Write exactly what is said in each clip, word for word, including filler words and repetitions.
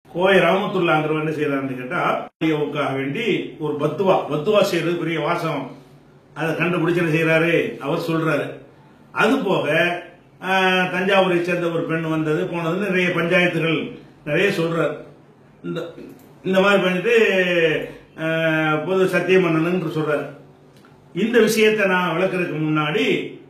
கோவை ரஹமத்துல்லாஹ்ங்கிறவர் என்ன செய்யறாருன்னு கேட்டா ஆடியோவுக்காக வேண்டி ஒரு பத்துவா பத்துவா செய்யறது பெரிய வாசம் அதை கண்டுபிடிச்சு என்ன செய்யறாரு அவர் சொல்றாரு. அது போக தஞ்சாவூரை சேர்ந்த ஒரு பெண் வந்தது போனது நிறைய பஞ்சாயத்துகள் நிறைய சொல்றாரு. இந்த இந்த மாதிரி பண்ணிட்டு பொது சத்தியம் பண்ணணும்னு சொல்றாரு. இந்த விஷயத்தை நான் விளக்குறதுக்கு முன்னாடி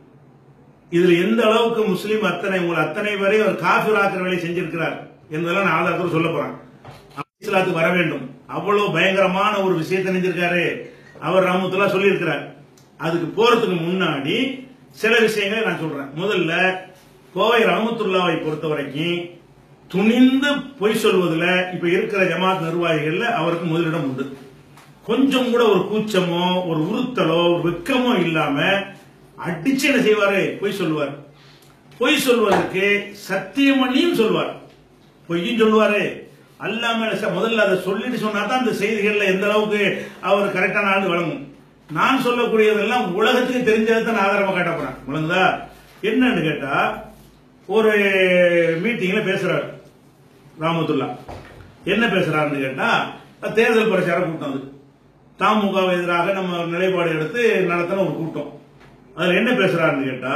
இதுல எந்த அளவுக்கு முஸ்லீம் அத்தனை உங்களை அத்தனை வரை ஒரு காஃபிர் ஆக்கிற வேலையை செஞ்சிருக்கிறார் என்பதெல்லாம் நான் ஆதாரத்தோடு சொல்ல போறேன். இஸ்லாத்துக்கு வர வேண்டும் அவ்வளவு பயங்கரமான ஒரு விஷயத்தை செஞ்சிருக்காரு அவர் ரஹ்மத்துல்லாஹ் சொல்லி இருக்கிறார். அதுக்கு போறதுக்கு முன்னாடி சில விஷயங்களை நான் சொல்றேன். முதல்ல கோவை ரஹ்மத்துல்லாஹை பொறுத்த வரைக்கும் துணிந்து பொய் சொல்வதில் இப்ப இருக்கிற ஜமாத் நிர்வாகிகள்ல அவருக்கு முதலிடம் உண்டு. கொஞ்சம் கூட ஒரு கூச்சமோ ஒரு உறுத்தலோ ஒரு வெக்கமோ இல்லாம அடிச்சு என்ன செய்வாரு பொய் சொல்லுவார். பொய் சொல்வதற்கு சத்தியம் பண்ணியும் சொல்வார், பொய்யும் சொல்லுவாரு. அல்லாம முதல்ல அதை சொல்லிட்டு சொன்னா தான் அந்த செய்திகள்ல எந்த அளவுக்கு அவர் கரெக்டான ஆள் வழங்கும். நான் சொல்லக்கூடியதெல்லாம் உலகத்துக்கு தெரிஞ்சதை தான் ஆதாரமா காட்டப்படுறேன். விளங்குதா? என்னன்னு கேட்டா ஒரு மீட்டிங்ல பேசுறாரு ரஹ்மத்துல்லாஹ். என்ன பேசுறாருன்னு கேட்டா தேர்தல் பிரச்சார கூட்டம், அது தமுக எதிராக நம்ம நிலைப்பாடு எடுத்து நடத்தின ஒரு கூட்டம். அதுல என்ன பேசுறாருன்னு கேட்டா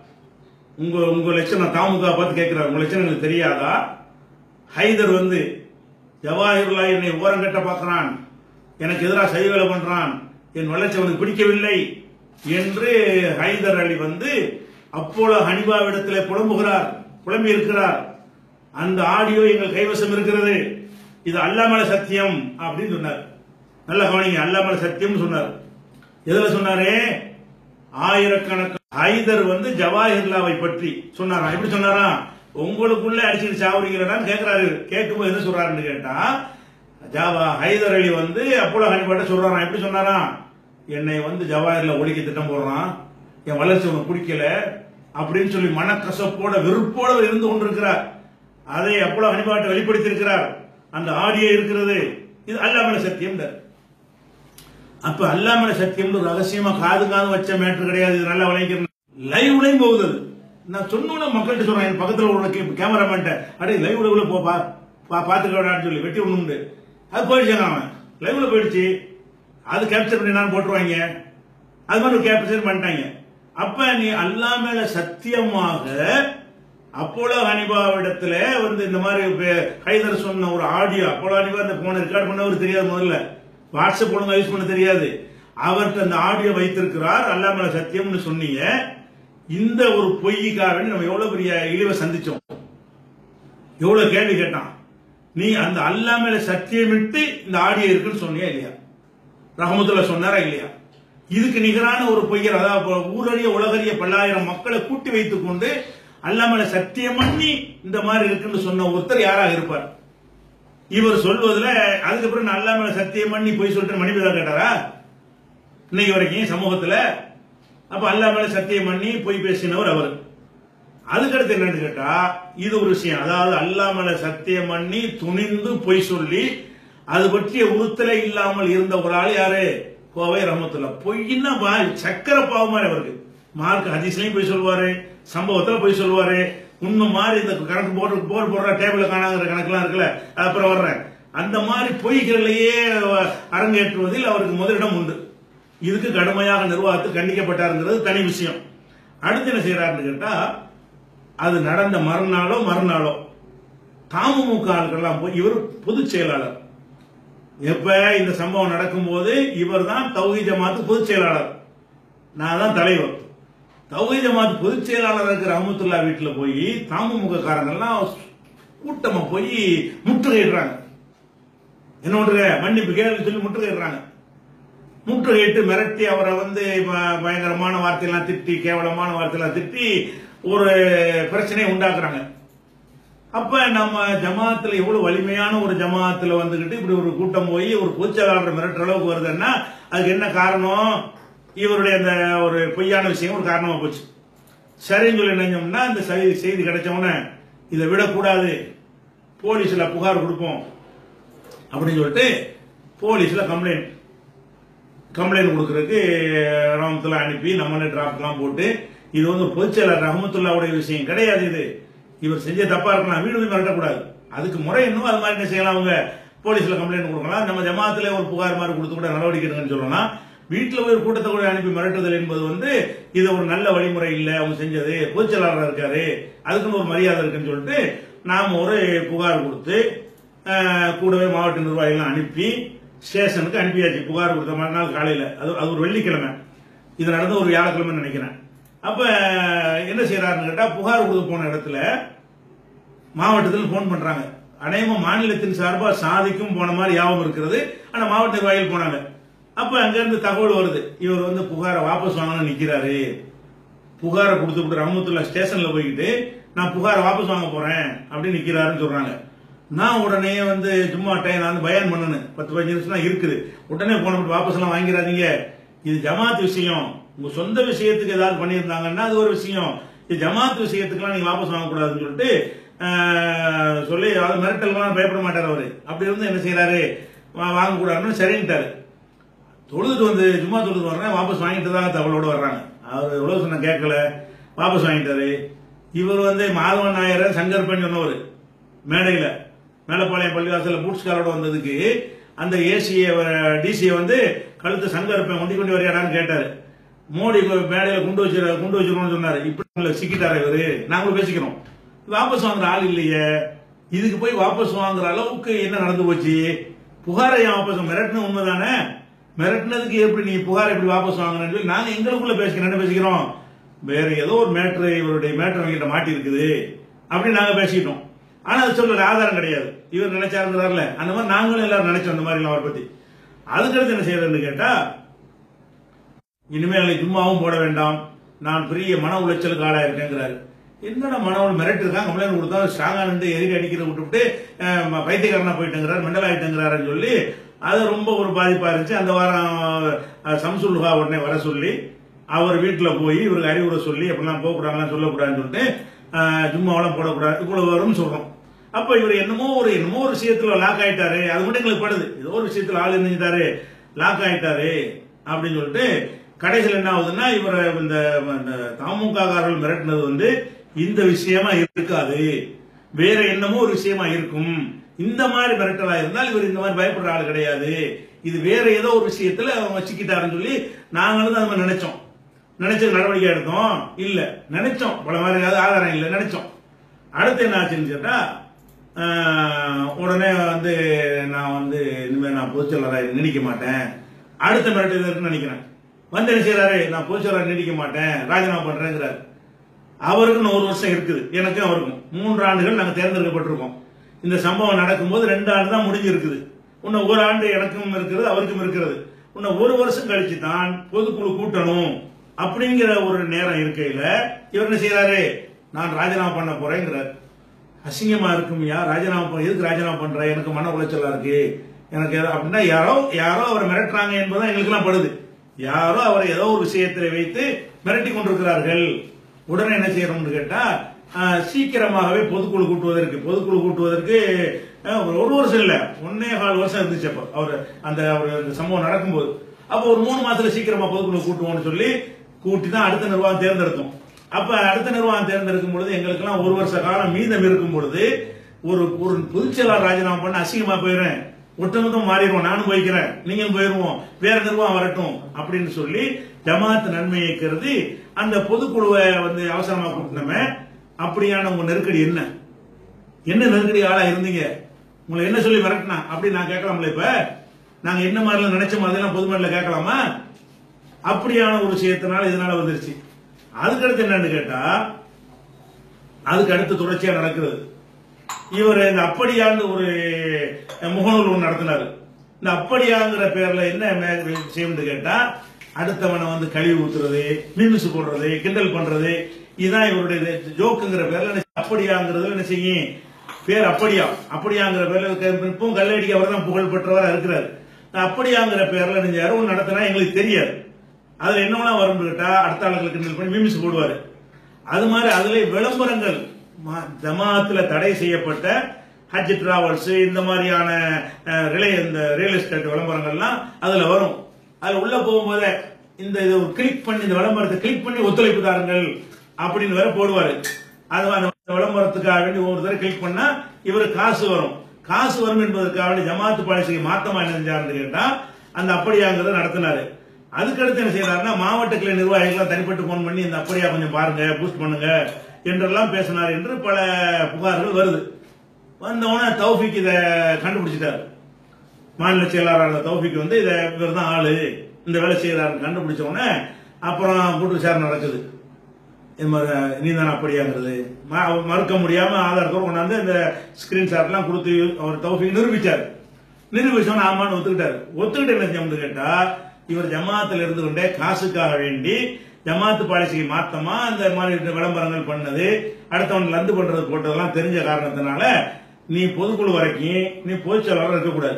உங்க உங்க லட்சணம் தமுக பார்த்து கேட்கிறாரு, உங்க லட்சணம் எனக்கு தெரியாதா? ஹைதர் வந்து ஜவாஹிருல்லா என்னை ஓரம் கட்ட பார்க்கிறான், எனக்கு எதிராக சைவேலை பண்றான், என் வளர்ச்சி அவனுக்கு பிடிக்கவில்லை என்று ஹைதர் அலி வந்து அப்போலோ ஹனிபாவிடத்தில் புலம்புகிறார், புலம்பி இருக்கிறார். அந்த ஆடியோ எங்கள் கைவசம் இருக்கிறது, இது அல்லாஹ் மேல சத்தியம் அப்படின்னு சொன்னார். நல்ல கவனிங்க, அல்லாஹ் மேல சத்தியம் சொன்னார். எதுல சொன்னாரு? ஆயிரக்கணக்கான ஹைதர் வந்து ஜவாஹிர்லாவை பற்றி சொன்னாரா? எப்படி சொன்னாரா? உங்களுக்குள்ள அடிச்சுட்டு சாவறீங்களான்னு கேட்கிறாரு. கேட்கும்போது என்ன சொல்றாருன்னு கேட்டா ஜாவா ஹைதர் அலி வந்து அப்போலோ ஹனிபாட்ட சொல்றாராம். எப்படி சொன்னாரா? என்னை வந்து ஜவாஹிர்ல ஒழிக்க திட்டம் போடுறான், என் வளர்ச்சி உனக்கு பிடிக்கல அப்படின்னு சொல்லி மனக்கசப்போட வெறுப்போட இருந்து கொண்டிருக்கிறார். அதை அப்போலோ ஹனிபாட்ட வெளிப்படுத்தி இருக்கிறார். அந்த ஆடியோ இருக்கிறது, இது அல்லாஹ் மேல சத்தியம். அப்ப அல்லாஹ் மேல சத்தியம் ரகசியமா காது காது வச்ச மேட்டர் கிடையாது. இது நல்லா விளைக்கிறேன். லைவ்லையும் போகுது. நான் சொன்ன மக்கள்கிட்ட சொல்றேன், என் பக்கத்தில் உள்ள கேமராமேன் அடே லைவ்ல உள்ள போ பாத்துக்கலான்னு சொல்லி வெட்டி ஒண்ணு அது போயிடுச்சாங்க. அவன் லைவ்ல போயிடுச்சு, அது கேப்சர் பண்ணி நான் போட்டுருவாங்க. அது மாதிரி கேப்சர் பண்ணிட்டாங்க. அப்ப நீ அல்லாஹ் மேல சத்தியமாக அப்போலோ ஹனிபாவிடத்துல வந்து இந்த மாதிரி ஹைதர் சொன்ன ஒரு ஆடியோ, அப்போலோ ஹனிபா அந்த போன ரெக்கார்ட் பண்ணவர் தெரியாது, முதல்ல வாட்ஸ்அப் ஒழுங்கா யூஸ் பண்ண தெரியாது, அவர்கிட்ட அந்த ஆடியோ வைத்திருக்கிறார். அல்லாஹ் மேல சத்தியம்னு சொன்னீங்க. இந்த ஒரு பொய்க்காக நம்ம எவ்வளவு பெரிய இழிவை சந்திச்சோம், எவ்வளவு கேள்வி கேட்டான். நீ அந்த அல்லாஹ் மேல சத்தியமிட்டு இந்த ஆடியோ இருக்குன்னு சொன்னியா இல்லையா? ரஹ்மத்துல்லாஹ் சொன்னாரா இல்லையா? இதுக்கு நிகரான ஒரு பொய்யர், அதாவது ஊரறிய உலகறிய பல்லாயிரம் மக்களை கூட்டி வைத்துக் கொண்டு அல்லாஹ் மேல சத்தியம் பண்ணி இந்த மாதிரி இருக்குன்னு சொன்ன ஒருத்தர் யாராக இருப்பார்? இவர் சொல்வதில் அதுக்கப்புறம் நான் அல்லாஹ் மேல சத்தியம் பண்ணி பொய் சொல்லிட்டு மன்னிப்பு தான் கேட்டாரா இன்னைக்கு வரைக்கும் சமூகத்தில்? அப்ப அல்லாஹ் மேல சத்தியம் பண்ணி பொய் பேசினவர் அவர். அதுக்கடுத்து என்னன்னு கேட்டா இது ஒரு விஷயம், அதாவது அல்லாஹ் மேல சத்தியம் பண்ணி துணிந்து பொய் சொல்லி அது பற்றிய உறுத்தலே இல்லாமல் இருந்த ஒரு ஆள் யாரு? கோவை ரஹ்மத்துல்லாஹ். பொய்னா சக்கர பாவமா அவருக்கு. மார்க் ஹதீஸ்லயும் போய் சொல்லுவாரு, சம்பவத்துல போய் சொல்லுவாரு. உண்மை மாதிரி இந்த கணக்கு போட்டு போர் போடுற டேபிள் காணாங்கிற கணக்கெல்லாம் இருக்குல்ல, அப்புறம் வர்றேன். அந்த மாதிரி பொய்களையே அரங்கேற்றுவதில் அவருக்கு முதலிடம் உண்டு. இதுக்கு கடுமையாக நிர்வாகத்தில் கண்டிக்கப்பட்டாருங்கிறது தனி விஷயம். அடுத்து என்ன செய்யறாருன்னு கேட்டா அது நடந்த மறுநாளோ மறுநாளோ தமுக ஆட்கள்லாம் போய் இவர் பொதுச் செயலாளர். எப்ப இந்த சம்பவம் நடக்கும் போது இவர் தான் தௌஹீத் ஜமாத் பொதுச் செயலாளர், நான் தான் தலைவர். தௌஹீத் ஜமாத் பொதுச் செயலாளர் இருக்கிற ரஹ்மத்துல்லாஹ் வீட்டுல போய் தமுக காரங்கள்லாம் கூட்டமா போய் முற்றுகையிடுறாங்க. என்ன பண்ற மன்னிப்பு கேள்வி சொல்லி முற்றுகையிடுறாங்க. முற்றுகையிட்டு மிரட்டி அவரை வந்து பயங்கரமான வார்த்தையெல்லாம் திட்டி, கேவலமான வார்த்தையெல்லாம் திட்டி ஒரு பிரச்சனையை உண்டாக்குறாங்க. அப்ப நம்ம ஜமாத்துல எவ்வளவு வலிமையான ஒரு ஜமாத்துல வந்துகிட்டு இப்படி ஒரு கூட்டம் போய் ஒரு பொதுச்செயலாளர் மிரட்டுற அளவுக்கு வருதுன்னா அதுக்கு என்ன காரணம்? இவருடைய அந்த ஒரு பொய்யான விஷயம் ஒரு காரணமா போச்சு. சரின்னு சொல்லி நினைச்சோம்னா இந்த செய்தி கிடைச்சவன இதை விடக்கூடாது, போலீஸ்ல புகார் கொடுப்போம் அப்படின்னு சொல்லிட்டு போலீஸ்ல கம்ப்ளைண்ட் கம்ப்ளைண்ட் கொடுக்கறதுக்கு ரஹ்மத்துல்லாஹ் அனுப்பி நம்ம டிராப்ட்லாம் போட்டு இது வந்து பொதுச்செயலாளர் ரஹ்மத்துல்லாஹ்வுடைய விஷயம் கிடையாது, இது இவர் செஞ்ச தப்பா இருக்கலாம், வீடு போய் மிரட்டக்கூடாது, அதுக்கு முறை என்னவோ அது மாதிரி என்ன செய்யலாம், அவங்க போலீஸ்ல கம்ப்ளைண்ட் கொடுக்கலாம், நம்ம ஜமாத்துல ஒரு புகார் மாதிரி கொடுத்து கூட நடவடிக்கை எடுங்கன்னு சொல்லலாம். வீட்டுல போய் ஒரு கூட்டத்தை கூட அனுப்பி மிரட்டுதல் என்பது வந்து இது ஒரு நல்ல வழிமுறை இல்ல, அவங்க செஞ்சது பொதுச்செயலாளராக இருக்காரு, அதுக்குன்னு ஒரு மரியாதை இருக்குன்னு சொல்லிட்டு நாம ஒரு புகார் கொடுத்து கூடவே மாவட்ட நிர்வாகிகள் அனுப்பி ஸ்டேஷனுக்கு அனுப்பியாச்சு. புகார் கொடுத்த மறுநாள் காலையில, அது அது ஒரு வெள்ளிக்கிழமை, இது நடந்த ஒரு வியாழக்கிழமை நினைக்கிறேன். அப்ப என்ன செய்யறாருன்னு கேட்டா, புகார் கொடுக்க போன இடத்துல மாவட்டத்தில் போன் பண்றாங்க. அநேகமா மாநிலத்தின் சார்பா சாதிக்கும் போன மாதிரி யாபம் இருக்கிறது, ஆனா மாவட்ட நிர்வாகிகள் போனாங்க. அப்ப அங்க இருந்து தகவல் வருது, இவர் வந்து புகாரை வாபஸ் வாங்கணும்னு நிக்கிறாரு. புகாரை கொடுத்து விட்டு ரஹமத்துல்லா ஸ்டேஷன்ல போய்கிட்டு நான் புகாரை வாபஸ் வாங்க போறேன் அப்படின்னு நிக்கிறாருன்னு சொல்றாங்க. நான் உடனே வந்து சும்மா டைம் நான் வந்து பயான் பண்ணணும், பத்து பதினஞ்சு நிமிஷம் தான் இருக்குது, உடனே போன வாபஸ் எல்லாம் வாங்கிறாதீங்க, இது ஜமாத் விஷயம், உங்க சொந்த விஷயத்துக்கு ஏதாவது பண்ணியிருந்தாங்கன்னா அது ஒரு விஷயம், இது ஜமாத் விஷயத்துக்குலாம் நீங்க வாபஸ் வாங்கக்கூடாதுன்னு சொல்லிட்டு சொல்லி அது மிரட்டல்லாம் பயப்பட மாட்டார் அவரு. அப்படி இருந்து என்ன செய்யறாரு, வாங்கக்கூடாதுன்னு சரின்ட்டாரு. தொழுதுட்டு வந்து சும்மா தொழுது வர்றேன், வாபஸ் வாங்கிட்டு தான் தகவலோடு வர்றாங்க. அவர் எவ்வளவு சொன்ன கேட்கல, வாபஸ் வாங்கிட்டாரு. இவர் வந்து மாதவன் நாயர் சங்கர்பன் சொன்னவர் மேடையில மேலப்பாளையம் பள்ளிவாசல பூட்ஸ்காரோட வந்ததுக்கு அந்த ஏசிய டிசியை வந்து கழுத்து சங்கர்பன் கொண்டு கொண்டு வரையாடான்னு கேட்டாரு. மோடி மேடையில குண்டு வச்சு குண்டு வச்சிருக்கோம்னு சொன்னாரு. இப்படி சிக்கிட்டாரு இவரு, நாங்களும் பேசிக்கிறோம். வாபஸ் வாங்குற ஆள் இல்லையே, இதுக்கு போய் வாபஸ் வாங்குற அளவுக்கு என்ன நடந்து போச்சு? புகாரை வாபஸ் மிரட்டின உண்மைதானே, மிரட்டினதுக்கு எப்படி நீ புகார் எப்படி வாபஸ் வாங்கணும்னு சொல்லி நாங்க எங்களுக்குள்ள பேசிக்கிறோம். என்ன பேசிக்கிறோம், வேற ஏதோ ஒரு மேட்ரு, இவருடைய மேட்ரு அவங்கிட்ட மாட்டி இருக்குது அப்படின்னு நாங்க பேசிக்கிட்டோம். ஆனா அது சொல்ற ஆதாரம் கிடையாது, இவர் நினைச்சாருங்கிறாருல, அந்த மாதிரி நாங்களும் எல்லாரும் நினைச்சோம் அந்த மாதிரி அவரை பத்தி. அதுக்கடுத்து என்ன செய்யறதுன்னு கேட்டா, இனிமேல் ஜும்மாவும் போட வேண்டாம், நான் பெரிய மன உளைச்சலுக்கு ஆளா இருக்கேங்கிறாரு. என்னடா மன மிரட்டு இருக்காங்க, கம்ப்ளைண்ட் கொடுத்தா ஸ்ட்ராங்கா நின்று எதிரி அடிக்கிற விட்டுவிட்டு பைத்தியக்காரனா போயிட்டுங்கிறார், மெண்டல் ஆயிட்டுங்கிறாருன்னு சொல்லி அது ரொம்ப ஒரு பாதிப்பா இருந்துச்சு. அந்த வாரம் சம்சுல்ஹா உடனே வர சொல்லி அவர் வீட்டுல போய் இவருக்கு அறிவுரை சொல்லி அப்படிலாம் போகக்கூடாதுலாம் சொல்லக்கூடாதுன்னு சொல்லிட்டு ஜும்மாவெல்லாம் போடக்கூடாது இவ்வளவு வரும்னு சொல்றோம். அப்ப இவர் என்னமோ ஒரு என்னமோ ஒரு விஷயத்துல லாக் ஆயிட்டாரு, அது மட்டும் எங்களுக்கு படுது, ஏதோ ஒரு விஷயத்துல ஆள் இருந்துட்டாரு லாக் ஆயிட்டாரு அப்படின்னு சொல்லிட்டு கடைசியில் என்ன ஆகுதுன்னா, இவரை இந்த தமுக காரர்கள் மிரட்டினது வந்து இந்த விஷயமா இருக்காது, வேற என்னமோ ஒரு விஷயமா இருக்கும், இந்த மாதிரி மிரட்டலா இருந்தால் இவர் இந்த மாதிரி பயப்படுற ஆள் கிடையாது, இது வேற ஏதோ ஒரு விஷயத்துல அவங்க வச்சுக்கிட்டாருன்னு சொல்லி நாங்களும் தான் நம்ம நினைச்சோம். நினைச்சது நடவடிக்கை எடுத்தோம் இல்ல, நினைச்சோம் பல மாதிரி ஆதாரம் இல்ல நினைச்சோம். அடுத்து என்ன ஆச்சுன்னு கேட்டா, உடனே வந்து நான் வந்து இனிமேல் நான் பொதுச்செயலாளராக நீடிக்க மாட்டேன், அடுத்த மிரட்டல் இருக்குன்னு நினைக்கிறேன். வந்து என்ன செய்யறாரு, நான் பொதுச்செயலாளர் நீடிக்க மாட்டேன் ராஜினாமா பண்றேங்கிறாரு. அவருக்குன்னு ஒரு வருஷம் இருக்குது, எனக்கும் அவருக்கும் மூன்று ஆண்டுகள் நாங்க தேர்ந்தெடுக்கப்பட்டிருக்கோம். இந்த சம்பவம் நடக்கும்போது ரெண்டு ஆண்டு தான் முடிஞ்சிருக்குது, இன்னும் ஒரு ஆண்டு எனக்கும் இருக்கிறது அவருக்கும் இருக்கிறது. இன்னும் ஒரு வருஷம் கழிச்சு தான் பொதுக்குழு கூட்டணும் அப்படிங்கிற ஒரு நேரம் இருக்கையில இவர் என்ன செய்யறாரு, நான் ராஜினாமா பண்ண போறேங்கிறார். அசிங்கமா இருக்கும், யார் ராஜினாமா பண்ண, எதுக்கு ராஜினாமா பண்ற, எனக்கு மன உளைச்சலா இருக்கு எனக்கு அப்படின்னா, யாரோ யாரோ அவரை மிரட்டுறாங்க என்பதுதான் எங்களுக்கு எல்லாம் படுது. யாரோ அவரை ஏதோ ஒரு விஷயத்தை வைத்து மிரட்டி கொண்டிருக்கிறார்கள். உடனே என்ன செய்யறோம்னு கேட்டா, சீக்கிரமாகவே பொதுக்குழு கூட்டுவதற்கு பொதுக்குழு கூட்டுவதற்கு ஒரு வருஷம் இல்ல ஒன்னே கால் வருஷம் இருந்துச்சு. அப்ப அவர் அந்த சம்பவம் நடக்கும்போது அப்ப ஒரு மூணு மாசத்துல சீக்கிரமா பொதுக்குழு கூட்டுவோம்னு சொல்லி கூட்டி தான் அடுத்த நிர்வாகம் தேர்ந்தெடுத்தோம். அப்ப அடுத்த நிர்வாகம் தேர்ந்தெடுக்கும் பொழுது எங்களுக்கு எல்லாம் ஒரு வருஷ காலம் மீதம் இருக்கும் பொழுது ஒரு ஒரு பொதுச்செயலாளர் ராஜினாமா பண்ண அசிங்கமா போயிடுறேன், ஒட்டுமொத்தம் மாறிடுவோம், நானும் போய்க்கிறேன் நீங்களும் போயிருவோம், வேற நிர்வாகம் வரட்டும் அப்படின்னு சொல்லி ஜமாத் நன்மையை கருதி அந்த பொதுக்குழுவை வந்து அவசரமா கூட்டினோமே. அப்படியான உங்க நெருக்கடி என்ன என்ன நெருக்கடி ஆளா இருந்தீங்க, உங்களை என்ன சொல்லி மிரட்டினா அப்படின்னு நான் கேட்கலாம்ல. இப்ப நாங்க என்ன மாதிரி நினைச்ச மாதிரி பொதுமேல கேட்கலாமா? அப்படியான ஒரு விஷயத்தினால இதனால வந்துருச்சு. அதுக்கடுத்து என்னன்னு கேட்டா, அதுக்கு அடுத்து தொடர்ச்சியா நடக்கிறது. இவர் இந்த அப்படியான்னு ஒரு முகநூல் ஒன்று நடத்தினாரு. இந்த அப்படியாங்கிற பேர்ல என்ன விஷயம் கேட்டா, அடுத்தவனை வந்து கழிவு ஊத்துறது, மீம்ஸ் போடுறது, கிண்டல் பண்றது, இதுதான் இவருடைய ஜோக்குங்கிற பேர்ல. அப்படியாங்கிறது என்ன செய்யும் பேர், அப்படியா அப்படியாங்கிற பேர்ல இப்பவும் கல்லடிக்கு அவர் தான் புகழ் பெற்றவரா இருக்கிறார். அப்படியாங்கிற பேர்ல நீங்க யாரும் நடத்தினா எங்களுக்கு தெரியாது, அதுல என்னவெல்லாம் வரும் கேட்டா அடுத்த ஆளுகளுக்கு கிண்டல் பண்ணி மீம்ஸ் போடுவாரு. அது மாதிரி அதுல விளம்பரங்கள், ஜமாத்துல தடை செய்யப்பட்ட ஹஜ் டிராவல்ஸ் இந்த மாதிரியான இந்த ரியல் எஸ்டேட் விளம்பரங்கள்லாம் அதுல வரும். அதுல உள்ள போகும்போது இந்த கிளிக் பண்ணி இந்த விளம்பரத்தை கிளிக் பண்ணி ஒத்துழைப்பு தாருங்கள் அப்படின்னு வேற போடுவாரு. அது விளம்பரத்துக்காக வேண்டி ஒவ்வொருத்தர் கிளிக் பண்ணா இவரு காசு வரும், காசு வரும் என்பதற்காக வேண்டி ஜமாத்து பாலிசிக்கு மாத்தமா என்ன செஞ்சாருன்னு கேட்டா அந்த அப்படியாங்கிறத நடத்தினாரு. அதுக்கடுத்து என்ன செய்யறாருன்னா மாவட்ட கிளை நிர்வாகிகள் தனிப்பட்டு போன் பண்ணி இந்த அப்படியா கொஞ்சம் பாருங்க, பூஸ்ட் பண்ணுங்க என்றெல்லாம் பேசினார் என்று பல புகார்கள் வருது. வந்தவன தௌஃபிக் இதை கண்டுபிடிச்சிட்டாரு. மாநில செயலாளர் தௌஃபிக் வந்து இதை இவர் தான் ஆளு, இந்த வேலை செய்யறாருன்னு கண்டுபிடிச்சவன அப்புறம் கூட்டு விசாரணை நடக்குது. நீ தானே அப்படியாங்கிறது மறுக்க முடியாம ஆதாரத்தோடு கொண்டாந்து இந்த ஸ்கிரீன்ஷாட் எல்லாம் கொடுத்து அவர் தௌஃபிக் நிரூபிச்சார். நிரூபிச்சவன ஆமான்னு ஒத்துக்கிட்டாரு. ஒத்துக்கிட்டு என்ன செய்யணும்னு கேட்டா இவர் ஜமாத்தில் இருந்து கொண்டே காசுக்காக வேண்டி ஜமாத்து பாலிசிக்கு மாத்தமா அந்த மாதிரி விளம்பரங்கள் பண்ணது, அடுத்தவன் லந்து பண்றது போட்டதெல்லாம் தெரிஞ்ச காரணத்தினால நீ பொதுக்குழு வரைக்கும் நீ பொதுச்செயலாளர் இருக்கக்கூடாது,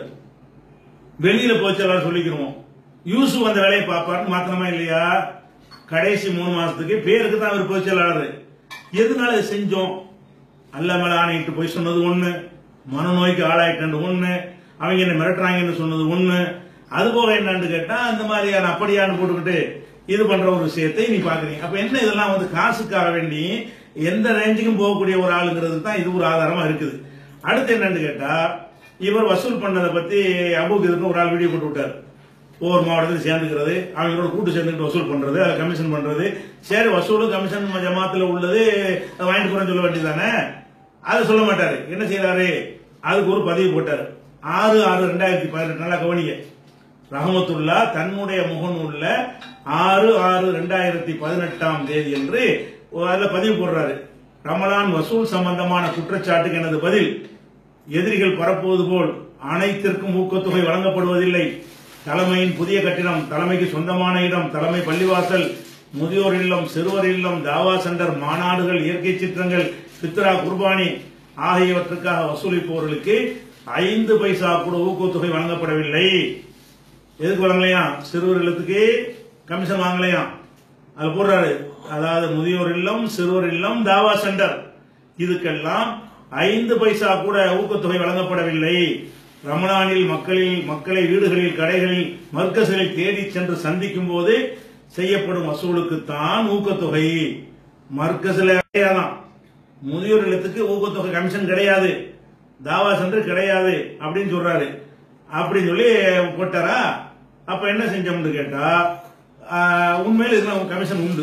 வெளியில பொதுச்செயலாளர் சொல்லிக்கிறோம். யூசுப் அந்த வேலையை பார்ப்பாருன்னு மாத்திரமா இல்லையா? கடைசி மூணு மாசத்துக்கு பேருக்கு தான் அவர் பொதுச்செயலாளர். எதுனால இதை செஞ்சோம்? அல்ல மேல ஆணையிட்டு போய் சொன்னது ஒண்ணு, மனநோய்க்கு ஆளாயிட்டு ஒண்ணு, அவங்க என்ன மிரட்டுறாங்கன்னு சொன்னது ஒண்ணு, அது போக என்னன்னு கேட்டா அந்த மாதிரியான அப்படியான்னு போட்டுக்கிட்டு இது பண்ற ஒரு விஷயத்தை நீ பாக்குறீங்க. அப்ப என்ன இதெல்லாம் வந்து காசுக்காக வேண்டி எந்த ரேஞ்சுக்கும் போகக்கூடிய ஒரு ஆளுங்கிறது தான் இது ஒரு ஆதாரமா இருக்குது. அடுத்து என்னன்னு கேட்டா இவர் வசூல் பண்ணதை பத்தி அபூக்கு ஒரு ஆள் வீடியோ போட்டு விட்டார். ஒவ்வொரு மாவட்டத்தில் சேர்ந்துக்கிறது, அவங்களோட கூட்டு சேர்ந்துட்டு வசூல் பண்றது, அதை கமிஷன் பண்றது. சரி வசூல் கமிஷன் ஜமாத்துல உள்ளது வாங்கிட்டு போறேன்னு சொல்ல வேண்டியதானே, அதை சொல்ல மாட்டாரு. என்ன செய்யறாரு? அதுக்கு ஒரு பதிவு போட்டாரு. ஆறு ஆறு ரெண்டாயிரத்தி பதினெட்டு நல்லா கவனிங்க. ரஹமத்துல்லா தன்னுடைய முகநூல்ல ஆறு ஆறு ரெண்டாயிரத்தி பதினெட்டாம் தேதி என்று அதுல பதிவு போடுறாரு. ரமலான் வசூல் சம்பந்தமான குற்றச்சாட்டுக்கு எனது பதில், எதிரிகள் பரப்புவது போல் அனைத்திற்கும் ஊக்கத்தொகை வழங்கப்படுவதில்லை. தலைமையின் புதிய கட்டிடம், தலைமைக்கு சொந்தமான இடம், தலைமை பள்ளிவாசல், முதியோர் இல்லம், சிறுவர் இல்லம், தாவா சென்டர், மாநாடுகள், இயற்கை சிற்றங்கள், பித்ரா குர்பானி ஆகியவற்றுக்காக வசூலிப்பவர்களுக்கு ஐந்து பைசா கூட ஊக்கத்தொகை வழங்கப்படவில்லை. எதுக்கு வழங்கலையா? சிறுவர் இல்லத்துக்கு கமிஷன் வாங்கலையா? அது போடுறாரு. அதாவது முதியோர் இல்லம், சிறுவர் இல்லம், தாவா சென்டர் இதுக்கெல்லாம் ஐந்து பைசா கூட ஊக்கத்தொகை வழங்கப்படவில்லை. ரமலானில் மக்களில் மக்களை வீடுகளில், கடைகளில், மர்க்கஸ்களில் தேடி சென்று சந்திக்கும் போது செய்யப்படும் வசூலுக்கு தான் ஊக்கத்தொகை. மர்க்கஸ்ல கிடையாதான், முதியோர் இல்லத்துக்கு ஊக்கத்தொகை கமிஷன் கிடையாது, தாவா சென்டர் கிடையாது அப்படின்னு சொல்றாரு. அப்படின்னு சொல்லி போட்டாரா? அப்ப என்ன செஞ்சோம்னு கேட்டா உண்மையில இதுல கமிஷன் உண்டு.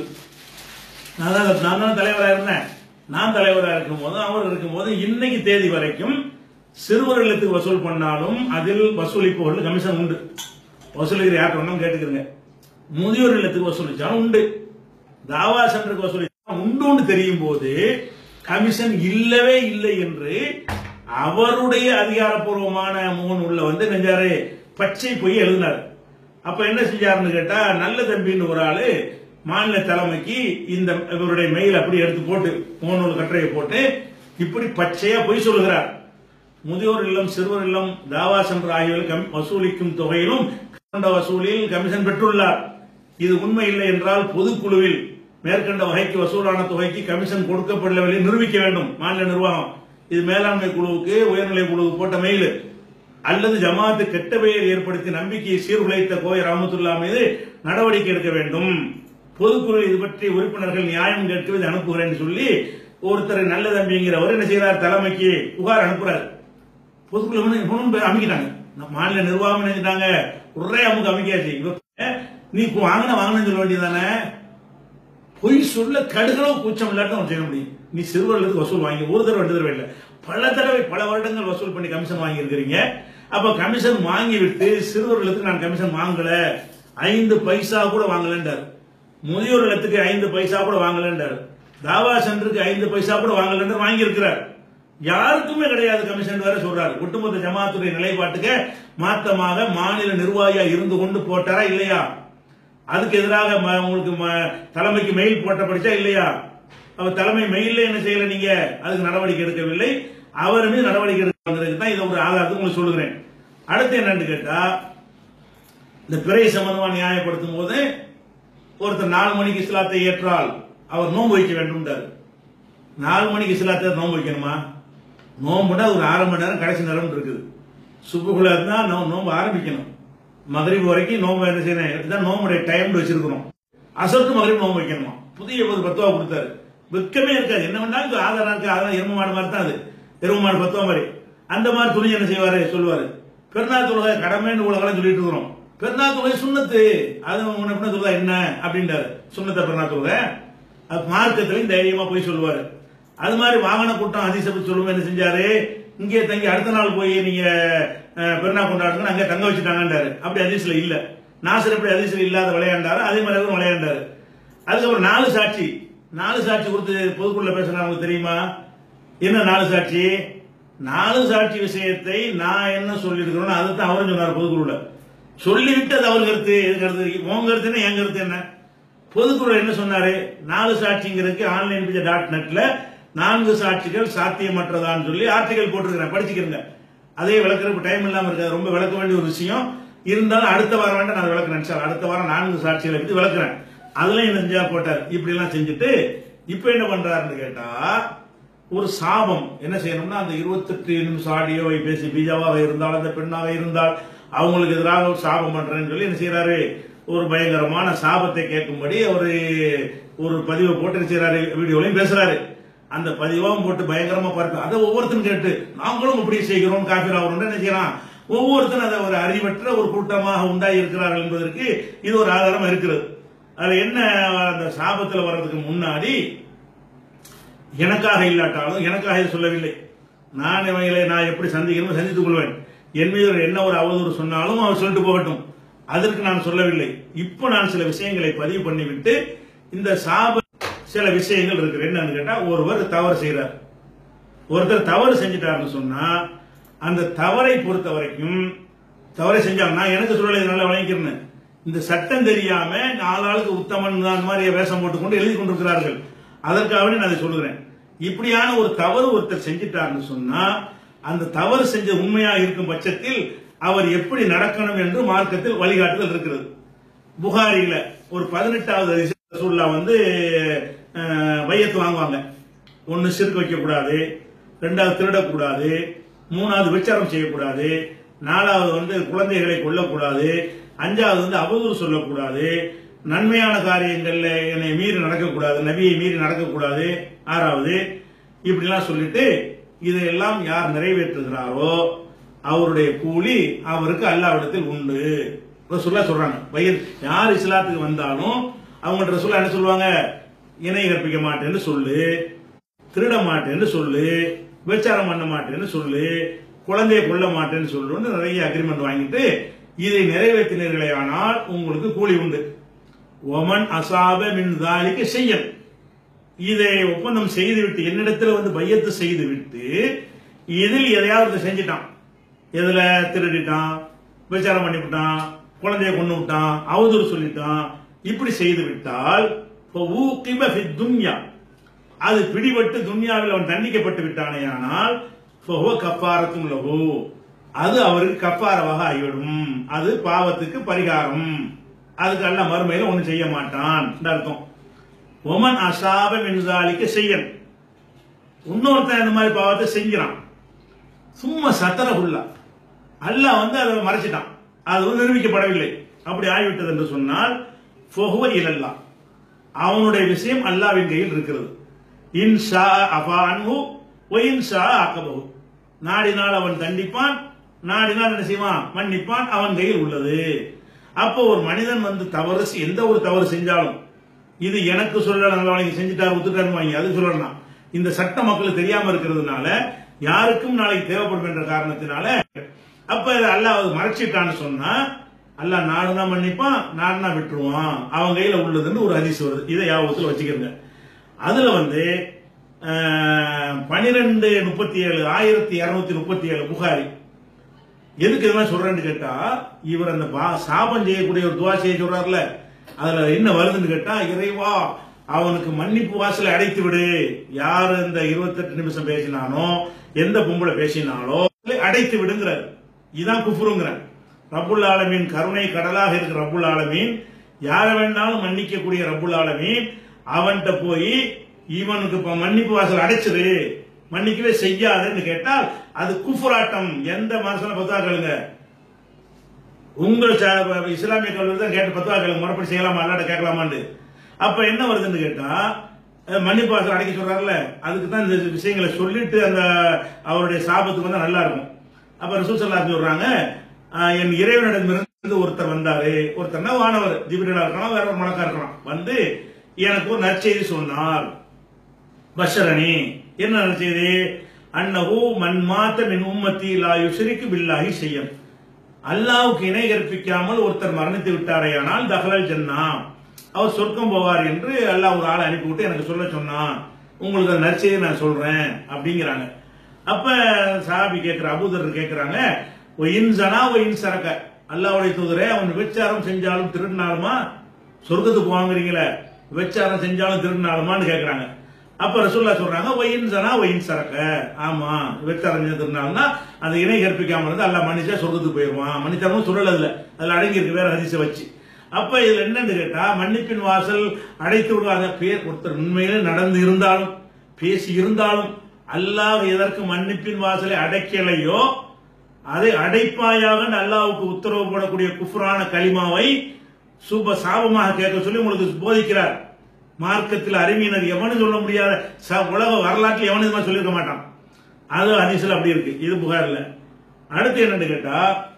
நான் தான் தலைவராக இருந்தேன். நான் தலைவராக இருக்கும் போது அவர் இருக்கும் போது இன்னைக்கு தேதி வரைக்கும் சிறுவர் இல்லத்துக்கு வசூல் பண்ணாலும் அதில் வசூலிப்பவர்கள் கமிஷன் உண்டு. வசூலிக்கிற யார் வேணாலும் கேட்டுக்கிறங்க. முதியோர் இல்லத்துக்கு வசூலிச்சாலும் உண்டு, தாவா சென்டருக்கு வசூலிச்சாலும் உண்டு தெரியும் போது கமிஷன் இல்லவே இல்லை என்று அவருடைய அதிகாரப்பூர்வமான முகநூல்ல வந்து நெஞ்சாரு பச்சை பொய் எழுதினார். அப்ப என்ன செஞ்சாருன்னு கேட்டா நல்ல தம்பின்னு ஒரு ஆளு மாநில தலைமைக்கு இந்த இவருடைய மெயில் அப்படி எடுத்து போட்டு முகநூல் கட்டுரையை போட்டு இப்படி பச்சையா பொய் சொல்லுகிறார். முதியோர் இல்லம், சிறுவர் இல்லம், தாவா சென்டர் ஆகியவை வசூலிக்கும் தொகையிலும் வசூலில் கமிஷன் பெற்றுள்ளார். இது உண்மை இல்லை என்றால் பொதுக்குழுவில் மேற்கண்ட வகைக்கு வசூலான தொகைக்கு கமிஷன் கொடுக்கப்படவில்லை நிரூபிக்க வேண்டும் மாநில நிர்வாகம். இது மேலாண்மை குழுவுக்கு, உயர்நிலை குழுவுக்கு போட்ட மெயில். அல்லது ஜமாத்து கெட்ட பெயர் ஏற்படுத்தி நம்பிக்கையை சீர்குலைத்த கோவை ரஹமத்துல்லா மீது நடவடிக்கை எடுக்க வேண்டும். பொதுக்குழு இது பற்றி உறுப்பினர்கள் நியாயம் கேட்க இது அனுப்புகிறேன் சொல்லி ஒருத்தர் நல்ல தம்பிங்கிறவர் என்ன செய்யறார்? தலைமைக்கு புகார் அனுப்புறாரு. பொதுக்குழு அமைக்கிட்டாங்க, மாநில நிர்வாகம் நினைச்சிட்டாங்க, ஒரே அமுக்கு அமைக்காச்சு. நீ வாங்கின வாங்கினு சொல்ல வேண்டியதானே? பொய் சொல்ல கடுகளவு கூச்சம் இல்லாட்டும் செய்ய முடியும். நீ சிறுவர்களுக்கு வசூல் வாங்கி ஒரு தடவை ரெண்டு தடவை இல்லை, பல தடவை பல வருடங்கள் வசூல் பண்ணி கமிஷன் வாங்கி இருக்கிறீங்க. அப்ப கமிஷன் வாங்கி விட்டு சிறுவர்களுக்கு நான் கமிஷன் வாங்கல, ஐந்து பைசா கூட வாங்கலன்றார். முதியோர் இல்லத்துக்கு ஐந்து பைசா கூட வாங்கலன்றார். தாவா சென்டருக்கு ஐந்து பைசா கூட வாங்கல வாங்கி இருக்கிறார். யாருக்குமே கிடையாது கமிஷன் வேற சொல்றாரு. ஒட்டுமொத்த ஜமாத்துடைய நிலைப்பாட்டுக்கு மாத்தமாக மாநில நிர்வாகியா இருந்து கொண்டு போட்டாரா இல்லையா? அதுக்கு எதிராக உங்களுக்கு தலைமைக்கு மெயில் போட்ட படிச்சா இல்லையா? அவர் தலைமை மெயில என்ன செய்யல, நீங்க அதுக்கு நடவடிக்கை எடுக்கவில்லை, அவர் மீது நடவடிக்கை எடுக்கிறதுக்கு தான் இதை ஒரு ஆதாரத்தை உங்களுக்கு சொல்லுகிறேன். அடுத்து என்னன்னு கேட்டா இந்த பிறை சம்பந்தமா நியாயப்படுத்தும் போது ஒருத்தர் நாலு மணிக்கு இஸ்லாத்தை ஏற்றால் அவர் நோன்பு வைக்க வேண்டும். நாலு மணிக்கு இஸ்லாத்தை நோன்பு வைக்கணுமா? நோம்புனா ஒரு ஆறு மணி நேரம் கடைசி நேரம் இருக்குது. சுபுகுல தான் நோம்பு ஆரம்பிக்கணும். மகரிப் வரைக்கும் நோம்பு என்ன செய்யணும், நோம்புடைய டைம் வச்சிருக்கணும். அசருக்கு மகரிப் நோம்பு வைக்கணுமா? புதிய பத்துவா கொடுத்தாரு. வெக்கமே இருக்காது. என்ன பண்ணாலும் ஆதாரம் இருக்கு, அதெல்லாம் எரும மாடு மாதிரி தான், அது எரும மாடு பத்துவ மாதிரி. அந்த மாதிரி துணி என்ன செய்வாரு சொல்லுவாரு, பெருநாள் தொழுகை கடமைன்னு உலகம் சொல்லிட்டு இருக்கிறோம். பெருநாள் தொழுகை சுண்ணத்து, அது முன்ன தொழுகை என்ன அப்படின்றாரு. சுண்ணத்தை பெருநாள் தொழுகை மார்க்கத்திலையும் தைரியமா போய் சொல்லுவாரு. அது மாதிரி வாகன கூட்டம் அதிசபி சொல்லுவோம். என்ன செஞ்சாரு, இங்கே தங்கி அடுத்த நாள் போய் நீங்க பெருநாள் கொண்டாடுங்க அங்கே தங்க வச்சுட்டாங்கன்றாரு. அப்படி அதிசல இல்ல. நாசர் எப்படி அதிசல இல்லாத விளையாண்டாரு, அதே மாதிரி அவரும் விளையாண்டாரு. அதுக்கப்புறம் நாலு சாட்சி நாலு சாட்சி கொடுத்து பொதுக்குள்ள பேசுறாங்க தெரியுமா? என்ன நாலு சாட்சி? நாலு சாட்சி விஷயத்தை நான் என்ன சொல்லி இருக்கிறோம் அதுதான் அவரும் சொன்னார். பொதுக்குழுல சொல்லிவிட்டு அது அவர் கருத்து, எது கருத்து, உங்க கருத்து என் கருத்து என்ன? பொதுக்குழு என்ன சொன்னாரு, நாலு சாட்சிங்கிறதுக்கு ஆன்லைன் பிஜே டாட் நெட்ல நான்கு சாட்சிகள் சாத்தியமற்றதான்னு சொல்லி ஆர்டிகல் போட்டிருக்கிறேன், படிச்சுக்கிறேங்க. அதே விளக்குறதுக்கு டைம் இல்லாம இருக்காது, ரொம்ப விளக்க வேண்டிய ஒரு விஷயம். இருந்தாலும் அடுத்த வாரம் வேண்டாம் நான் விளக்குறேன் சார். அடுத்த வாரம் நான்கு சாட்சிகளை பத்தி விளக்குறேன். அதுல என்ன செஞ்சா போட்டார். இப்படி எல்லாம் செஞ்சுட்டு இப்ப என்ன பண்றாருன்னு கேட்டா, ஒரு சாபம் என்ன செய்யணும்னா, அந்த இருபத்தி எட்டு நிமிஷம் ஆடியோவை பேசி பீஜாவாக இருந்தால் அந்த பெண்ணாக இருந்தால் அவங்களுக்கு எதிராக ஒரு சாபம் பண்றேன்னு சொல்லி என்ன செய்யறாரு, ஒரு பயங்கரமான சாபத்தை கேட்கும்படி ஒரு ஒரு பதிவை போட்டு செய்யறாரு, வீடியோலையும் பேசுறாரு. அந்த பதிவாவும் போட்டு பயங்கரமா பார்க்க அதை ஒவ்வொருத்தரும் கேட்டு நாங்களும் இப்படி செய்கிறோம் காபீர் ஆகிறோம் என்ன செய்யறான். ஒவ்வொருத்தரும் அதை ஒரு அறிவற்ற ஒரு கூட்டமாக உண்டாகி இருக்கிறார்கள் என்பதற்கு இது ஒரு ஆதாரம் இருக்கிறது. அதுல என்ன, அந்த சாபத்தில் வர்றதுக்கு முன்னாடி எனக்காக இல்லாட்டாலும், எனக்காக சொல்லவில்லை, நான் இவங்களை நான் எப்படி சந்திக்கணும் சந்தித்துக் கொள்வேன். என் மீது என்ன ஒரு அவதூறு சொன்னாலும் அவர் சொல்லிட்டு போகட்டும், அதற்கு நான் சொல்லவில்லை. இப்ப நான் சில விஷயங்களை பதிவு பண்ணிவிட்டு இந்த சாப சில விஷயங்கள் இருக்கு. என்னன்னு கேட்டா, ஒருவர் தவறு செய்யறார், ஒருத்தர் தவறு செஞ்சிட்டாருன்னு சொன்னா அந்த தவறை பொறுத்த வரைக்கும் தவறை செஞ்சாங்க. நான் எனக்கு சொல்லலை, நல்லா வழங்கிக்கிறேன். இந்த சட்டம் தெரியாம நாலாளுக்கு உத்தமன் அந்த மாதிரி வேஷம் போட்டுக்கொண்டு எழுதி கொண்டிருக்கிறார்கள். அதற்காக நான் அதை சொல்லுகிறேன். இப்படியான ஒரு தவறு ஒருத்தர் செஞ்சிட்டாருன்னு சொன்னா அந்த தவறு செஞ்ச உண்மையா இருக்கும் பட்சத்தில் அவர் எப்படி நடக்கணும் என்று மார்க்கத்தில் வழிகாட்டுதல் இருக்கிறது. புகாரில ஒரு பதினெட்டாவது ரசூலுல்லாஹ் வந்து வையத்து வாங்குவாங்க. ஒன்னு சிறுக்கு வைக்க கூடாது, ரெண்டாவது திருடக்கூடாது, மூணாவது விசாரம் செய்யக்கூடாது, நாலாவது வந்து குழந்தைகளை கொல்லக்கூடாது, அஞ்சாவது வந்து அவதூறு சொல்லக்கூடாது, நன்மையான காரியங்கள்ல என்னை மீறி நடக்கக்கூடாது, நபியை மீறி நடக்கக்கூடாது, ஆறாவது இப்படிலாம் சொல்லிட்டு இதையெல்லாம் யார் நிறைவேற்றுகிறாரோ அவருடைய கூலி அவருக்கு அல்லாஹ்விடத்தில் உண்டு. ரசூலுல்லாஹ் சொல்றாங்க. வயது யார் இஸ்லாத்துக்கு வந்தாலும் அவங்க ரசூலுல்லாஹ் என்ன சொல்லுவாங்க, இணை கற்பிக்க மாட்டேன்னு சொல்லு, திருட மாட்டேன்னு சொல்லு, விபச்சாரம் பண்ண மாட்டேன்னு சொல்லு, குழந்தையை கொல்ல மாட்டேன்னு சொல்லுன்னு நிறைய அக்ரிமெண்ட் வாங்கிட்டு இதை நிறைவேற்றினீர்களே ஆனால் உங்களுக்கு கூலி உண்டு. ஒமன் அசாப மின் தாலிக்கு செய்யல், இதை ஒப்பந்தம் செய்துவிட்டு என்னிடத்தில் வந்து பையத்து செய்து விட்டு இதில் எதையாவது செஞ்சிட்டான், எதுல திருடிட்டான், விபச்சாரம் பண்ணிவிட்டான், குழந்தைய கொண்டு விட்டான், அவதூறு சொல்லிட்டான், இப்படி செய்து விட்டால் துன்யா அது பிடிபட்டு துன்யாவில் அவன் தண்டிக்கப்பட்டு விட்டானே ஆனால் கப்பாரத்தும் லஹு அது அவருக்கு கப்பாரவாக ஆகிவிடும். அது பாவத்துக்கு பரிகாரம். அதுக்கு அல்ல மறுமையில ஒண்ணு செய்ய மாட்டான் அர்த்தம். ஒமன் அசாப மின்சாலிக்கு செய்யன், இன்னொருத்தன் இந்த மாதிரி பாவத்தை செஞ்சான், சும்மா சத்தரகுல்லா அல்லாஹ் வந்து அதை மறைச்சிட்டான், அது வந்து நிரூபிக்கப்படவில்லை, அப்படி ஆகிவிட்டது என்று சொன்னால் ஃபஹுவ இலல்லாஹ், அவனுடைய விஷயம் அல்லாஹ்வின் கையில் இருக்கிறது. இன்ஷா அஃபா அன்ஹு வ இன்ஷா அகபஹு, நாடினால் அவன் தண்டிப்பான், நாடினால் என்ன செய்வான் மன்னிப்பான், அவன் கையில் உள்ளது. அப்போ ஒரு மனிதன் வந்து தவறு எந்த ஒரு தவறு செஞ்சாலும் இது எனக்கு சொல்ல நல்லவனைக்கு செஞ்சுட்டாரு ஒத்துட்டாருன்னு வாங்கி அது சொல்லலாம். இந்த சட்ட மக்களுக்கு தெரியாம இருக்கிறதுனால யாருக்கும் நாளைக்கு தேவைப்படும் என்ற காரணத்தினால அப்ப அல்லாஹ் மறைச்சிட்டான்னு சொன்னா அல்லாஹ் நாடுனா மன்னிப்பான், நாடுனா விட்டுருவான், அவன் கையில உள்ளதுன்னு ஒரு ஹதீஸ் வருது. இதை யாபத்துல வச்சுக்கிறங்க. அதுல வந்து பனிரெண்டு முப்பத்தி ஏழு ஆயிரத்தி இருநூத்தி முப்பத்தி ஏழு புகாரி எதுக்கு இதெல்லாம் சொல்றேன்னு கேட்டா, இவர் அந்த சாபம் செய்யக்கூடிய ஒரு துவா செய்ய சொல்றாருல, அதுல என்ன வருதுன்னு கேட்டா, இறைவா அவனுக்கு மன்னிப்பு வாசலை அடைத்து விடு, யாரு இந்த இருபத்தி எட்டு நிமிஷம் பேசினானோ எந்த பொம்பளை பேசினாலோ அடைத்து விடுங்கிறார். இதுதான் குஃப்ருங்கிற. ரப்புல் ஆலமீன் கருணை கடலாக இருக்கிற ரப்புல் ஆலமீன் யார வேண்டாலும் மன்னிக்கக்கூடிய ரப்புல் ஆலமீன் அவன்கிட்ட போய் இவனுக்கு மன்னிப்பு வாசல் அடைச்சிரு, மன்னிக்கவே செய்யாதுன்னு கேட்டால் அது குஃபுராட்டம். எந்த மனுஷன பத்தா கேளுங்க, உங்கள் இஸ்லாமிய கல்வி தான் கேட்டு பத்தா கேளுங்க, முறைப்படி செய்யலாமா அல்லாட்ட கேட்கலாமான்னு. அப்ப என்ன வருதுன்னு கேட்டா, மன்னிப்பு வாசல் அடைக்க சொல்றாருல, அதுக்கு தான் இந்த விஷயங்களை சொல்லிட்டு அந்த அவருடைய சாபத்துக்கு வந்து நல்லா இருக்கும். அப்ப ரசூல் ஸல்லல்லாஹு அலைஹி சொல்றாங்க, என் இறைவனிடமிருந்து ஒருத்தர் வந்தாரு, ஒருத்தர்னா வானவர், ஜிப்ரீலா இருக்கலாம், வேற ஒரு மலக்கா இருக்கலாம், வந்து எனக்கு ஒரு நற்செய்தி சொன்னார். பஷரணி, என்ன நற்செய்தி? அன்னஹு மன் மாத மின் உம்மத்தி லா யுஷ்ரிகு பில்லாஹி ஷையன், அல்லாஹ்வுக்கு இணை கற்பிக்காமல் ஒருத்தர் மரணித்து விட்டாரேயானால் தஹலல் ஜன்னா, அவர் சொர்க்கம் போவார் என்று அல்லாஹ் ஒரு ஆளை அனுப்பிவிட்டு எனக்கு சொல்ல சொன்னான், உங்களுக்கு அந்த நற்செய்தி நான் சொல்றேன் அப்படிங்கிறாங்க. அப்ப சஹாபி கேட்கிற அபூதர் கேட்கிறாங்க, ஒயின் ஜனா ஒயின் சரக்க, அல்லாஹ்வுடைய தூதரே அவன் விபச்சாரம் செஞ்சாலும் திருடினாலுமா சொர்க்கத்துக்கு போவாங்கிறீங்களே, விபச்சாரம் செஞ்சாலும் திருடினாலுமான்னு கேட்கிறாங்க. அப்ப ரசூலுல்லாஹ் சொல்றாங்க, ஒயின் ஜனா ஒயின் சரக்க, ஆமா விபச்சாரம் செஞ்சு திருடினாலும்னா அந்த இணை கற்பிக்காம இருந்து அல்லாஹ் மன்னிச்சா சொர்க்கத்துக்கு போயிருவான். மன்னிச்சாலும் சொல்லல, அதுல அதுல அடங்கி இருக்கு வேற ஹதீஸை வச்சு. அப்ப இதுல என்னன்னு கேட்டா, மன்னிப்பின் வாசல் அடைத்து விடுவாங்க. பேர் ஒருத்தர் உண்மையிலே நடந்து இருந்தாலும் பேசி இருந்தாலும் அல்லாஹ் எதற்கு மன்னிப்பின் வாசலை அடைக்கலையோ அதை அடைப்பாயாக அல்லாஹ்வுக்கு உத்தரவு போடக்கூடிய குஃப்ரான கலிமாவை சூப சாபமாக கேட்க சொல்லி உங்களுக்கு போதிக்கிறார். மார்க்கத்தில் அறிவியனர் எவனு சொல்ல முடியாத உலக வரலாற்றில் எவனு இது மாதிரி சொல்லியிருக்க மாட்டான். அது ஹதீஸ்ல அப்படி இருக்கு. இது புகாரில. அடுத்து என்னன்னு கேட்டா,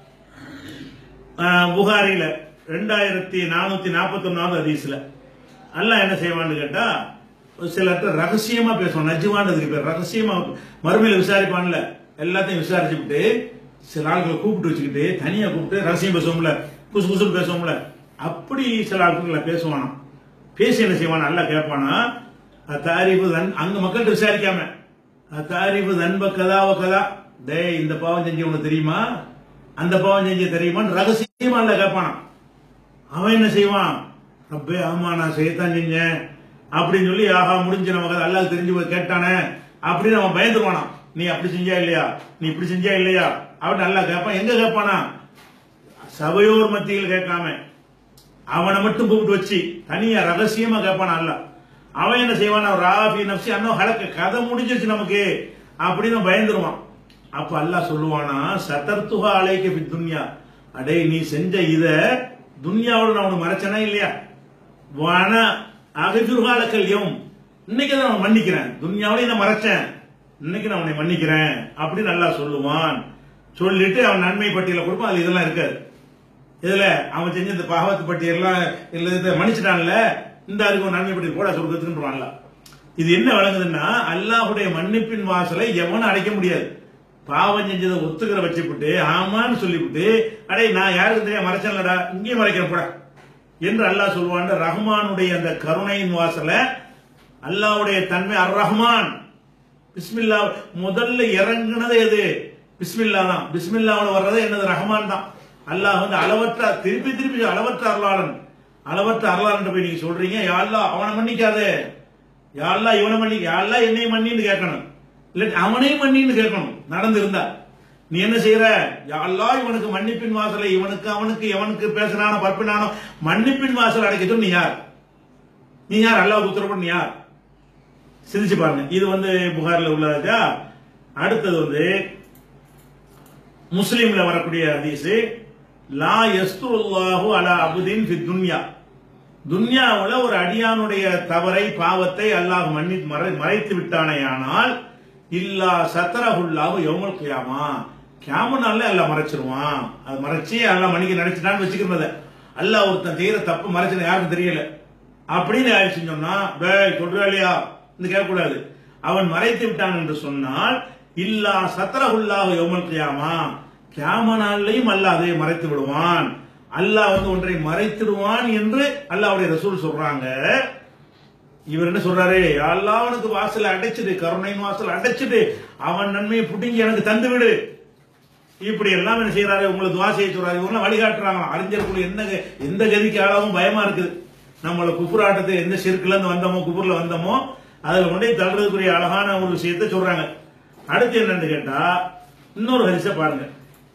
புகாரில ரெண்டாயிரத்தி நானூத்தி நாற்பத்தி ஒன்னாவது ஹதீஸ்ல அல்லாஹ் என்ன செய்வான்னு கேட்டா, சிலர்கிட்ட ரகசியமா பேசுவான். நஜ்வான்னு பேர், ரகசியமா மறுமையில விசாரிப்பான்ல, எல்லாத்தையும் விசாரிச்சுட்டு சில ஆட்களை கூப்பிட்டு வச்சுக்கிட்டு தனியா கூப்பிட்டு ரகசியம் பேசுவோம்ல, குசு குசுன்னு பேசுவோம்ல, அப்படி சில ஆட்களை பேசுவானா. பேசி என்ன செய்வானா, அல்லாஹ் கேட்பானா, தாரிஃபு தன், அங்க மக்கள்கிட்ட விசாரிக்காம, தாரிஃபு தன்ப கதாவ கதா, டே இந்த பாவம் செஞ்சு உனக்கு தெரியுமா, அந்த பாவம் செஞ்சு தெரியுமான்னு ரகசியமா அல்லாஹ் கேட்பானா. அவன் என்ன செய்வான், ரப்பே ஆமா நான் செய்யத்தான் செஞ்சேன் அப்படின்னு சொல்லி, ஆஹா முடிஞ்ச நமக்கு அல்லாஹ் தெரிஞ்சு போய் கேட்டானே அப்படின்னு அவன் பயந்துருவானா. நீ அப்படி செஞ்சா இல்லையா, நீ இப்படி செஞ்சா இல்லையா அப்படின்னு அல்லாஹ் கேட்பான். எங்க கேட்பானா, சபையோர் மத்தியில் கேட்காம அவனை மட்டும் கூப்பிட்டு வச்சு தனியா ரகசியமா கேட்பானா அல்லாஹ். அவன் என்ன செய்வான், ராஃபி நப்சி அண்ணோ ஹலக்க, கதை முடிஞ்சிருச்சு நமக்கு அப்படின்னு பயந்துருவான். அப்ப அல்லாஹ் சொல்லுவானா, சதர்துஹா அலைக ஃபி துன்யா, அடே நீ செஞ்ச இத துன்யாவோட நான் உனக்கு மறைச்சனா இல்லையா, வான அகஜுர்காலக்கல் யௌம், இன்னைக்கு தான் நான் மன்னிக்கிறேன், துன்யாவிலே நான் மறைச்சேன், இன்னைக்கு நான் உன்னை மன்னிக்கிறேன் அப்படின்னு அல்லாஹ் சொல்லுவான். சொல்லிட்டு அவன் நன்மை பட்டியலை கொடுப்பான். அது இதெல்லாம் இருக்காது. இதுல அவன் செஞ்ச இந்த பாவத்து பட்டியெல்லாம் இல்ல மன்னிச்சிட்டான்ல, இந்த அதுக்கு நன்மை பட்டியல் போட சொல்றதுன்னு. இது என்ன விளங்குதுன்னா, அல்லாஹுடைய மன்னிப்பின் வாசலை எவனும் அடைக்க முடியாது. பாவம் செஞ்சதை ஒத்துக்கிற வச்சுவிட்டு ஆமான்னு சொல்லிவிட்டு, அடே நான் யாருக்கு தெரியா மறைச்சேன்லடா, இங்கேயும் மறைக்கிறேன் போட என்று அல்லாஹ் சொல்லுவான். ரஹ்மானுடைய அந்த கருணையின் வாசல, அல்லாஹ்வுடைய தன்மை அர் ரஹ்மான், பிஸ்மில்லா முதல்ல இறங்குனது எது, பிஸ்மில்லா தான். பிஸ்மில்லாவோட வர்றது என்னது, ரஹ்மான் தான். அல்லாஹ் வந்து அளவற்ற, திருப்பி திருப்பி அளவற்ற அருளாளன், அளவற்ற அருளாளன் போய் நீங்க சொல்றீங்க, யா அல்லாஹ் அவனை மன்னிக்காதே, யா அல்லாஹ் இவனை மன்னி, யா அல்லாஹ் என்னை மன்னின்னு கேட்கணும், இல்ல அவனையும் மன்னின்னு கேட்கணும். நடந்திருந்தா நீ என்ன செய்யற, யா அல்லாஹ் இவனுக்கு மன்னிப்பின் வாசலை, இவனுக்கு அவனுக்கு எவனுக்கு பேசினானோ பற்பினானோ மன்னிப்பின் வாசல் அடைக்கட்டும், நீ யார், நீ யார், அல்லாஹ் உத்தரவு நீ யார், சிந்திச்சு பாருங்க. இது வந்து புகார்ல உள்ளதா. அடுத்தது வந்து முஸ்லிம்ல வரக்கூடிய ஹதீஸ், லா யஸ்துருல்லாஹு அலா அப்தின் ஃபி துன்யா, துன்யாவுல ஒரு அடியானுடைய தவறை பாவத்தை அல்லாஹ் மன்னி மறைத்து விட்டானேயானால், இல்லா சத்தரஹுல்லாஹு யௌமல் கியாமா, கியாம நாள்ல அல்லாஹ் மறைச்சிருவான். அது மறைச்சி அல்லாஹ் மன்னிக்க நினைச்சிட்டான்னு வச்சுக்கிறத, அல்லாஹ் ஒருத்தன் செய்யற தப்பு மறைச்சது யாருக்கும் தெரியல அப்படின்னு ஆயிடுச்சு சொன்னா, சொல்றா இல்லையா கேட்கக்கூடாது. அவன் மறைத்து விட்டான் என்று சொன்னால், இல்லா சத்தரஹுல்லாஹு யௌமல் கியாமா, கியாம நாள்லையும் அல்லாஹ் அதை மறைத்து விடுவான். அல்லாஹ் வந்து ஒன்றை மறைத்திடுவான் என்று அல்லாஹ்வுடைய ரசூல் சொல்றாங்க. இவர் என்ன சொல்றாரு, அல்லாஹ் அவனுக்கு வாசல் அடைச்சிடு, கருணையின் வாசல் அடைச்சிடு, அவன் நன்மையை புடுங்கி எனக்கு தந்து விடு, இப்படி எல்லாம் என்ன செய்யறாரு, உங்களுக்கு துவா செய்ய சொல்றாரு. இவங்க வழிகாட்டுறாங்க. அறிஞர்கள் என்ன எந்த கதிக்கு ஆளாவும் பயமா இருக்குது. நம்மள குஃபுராட்டத்தை எந்த ஷிர்க்ல இருந்து வந்தோமோ, குஃபுர்ல வந்தோமோ, அதுல கொண்டே தள்ளுறதுக்குரிய அழகான ஒரு விஷயத்தை சொல்றாங்க. அடுத்து என்னன்னு கேட்டா, இன்னொரு ஹதீஸை பாருங்க,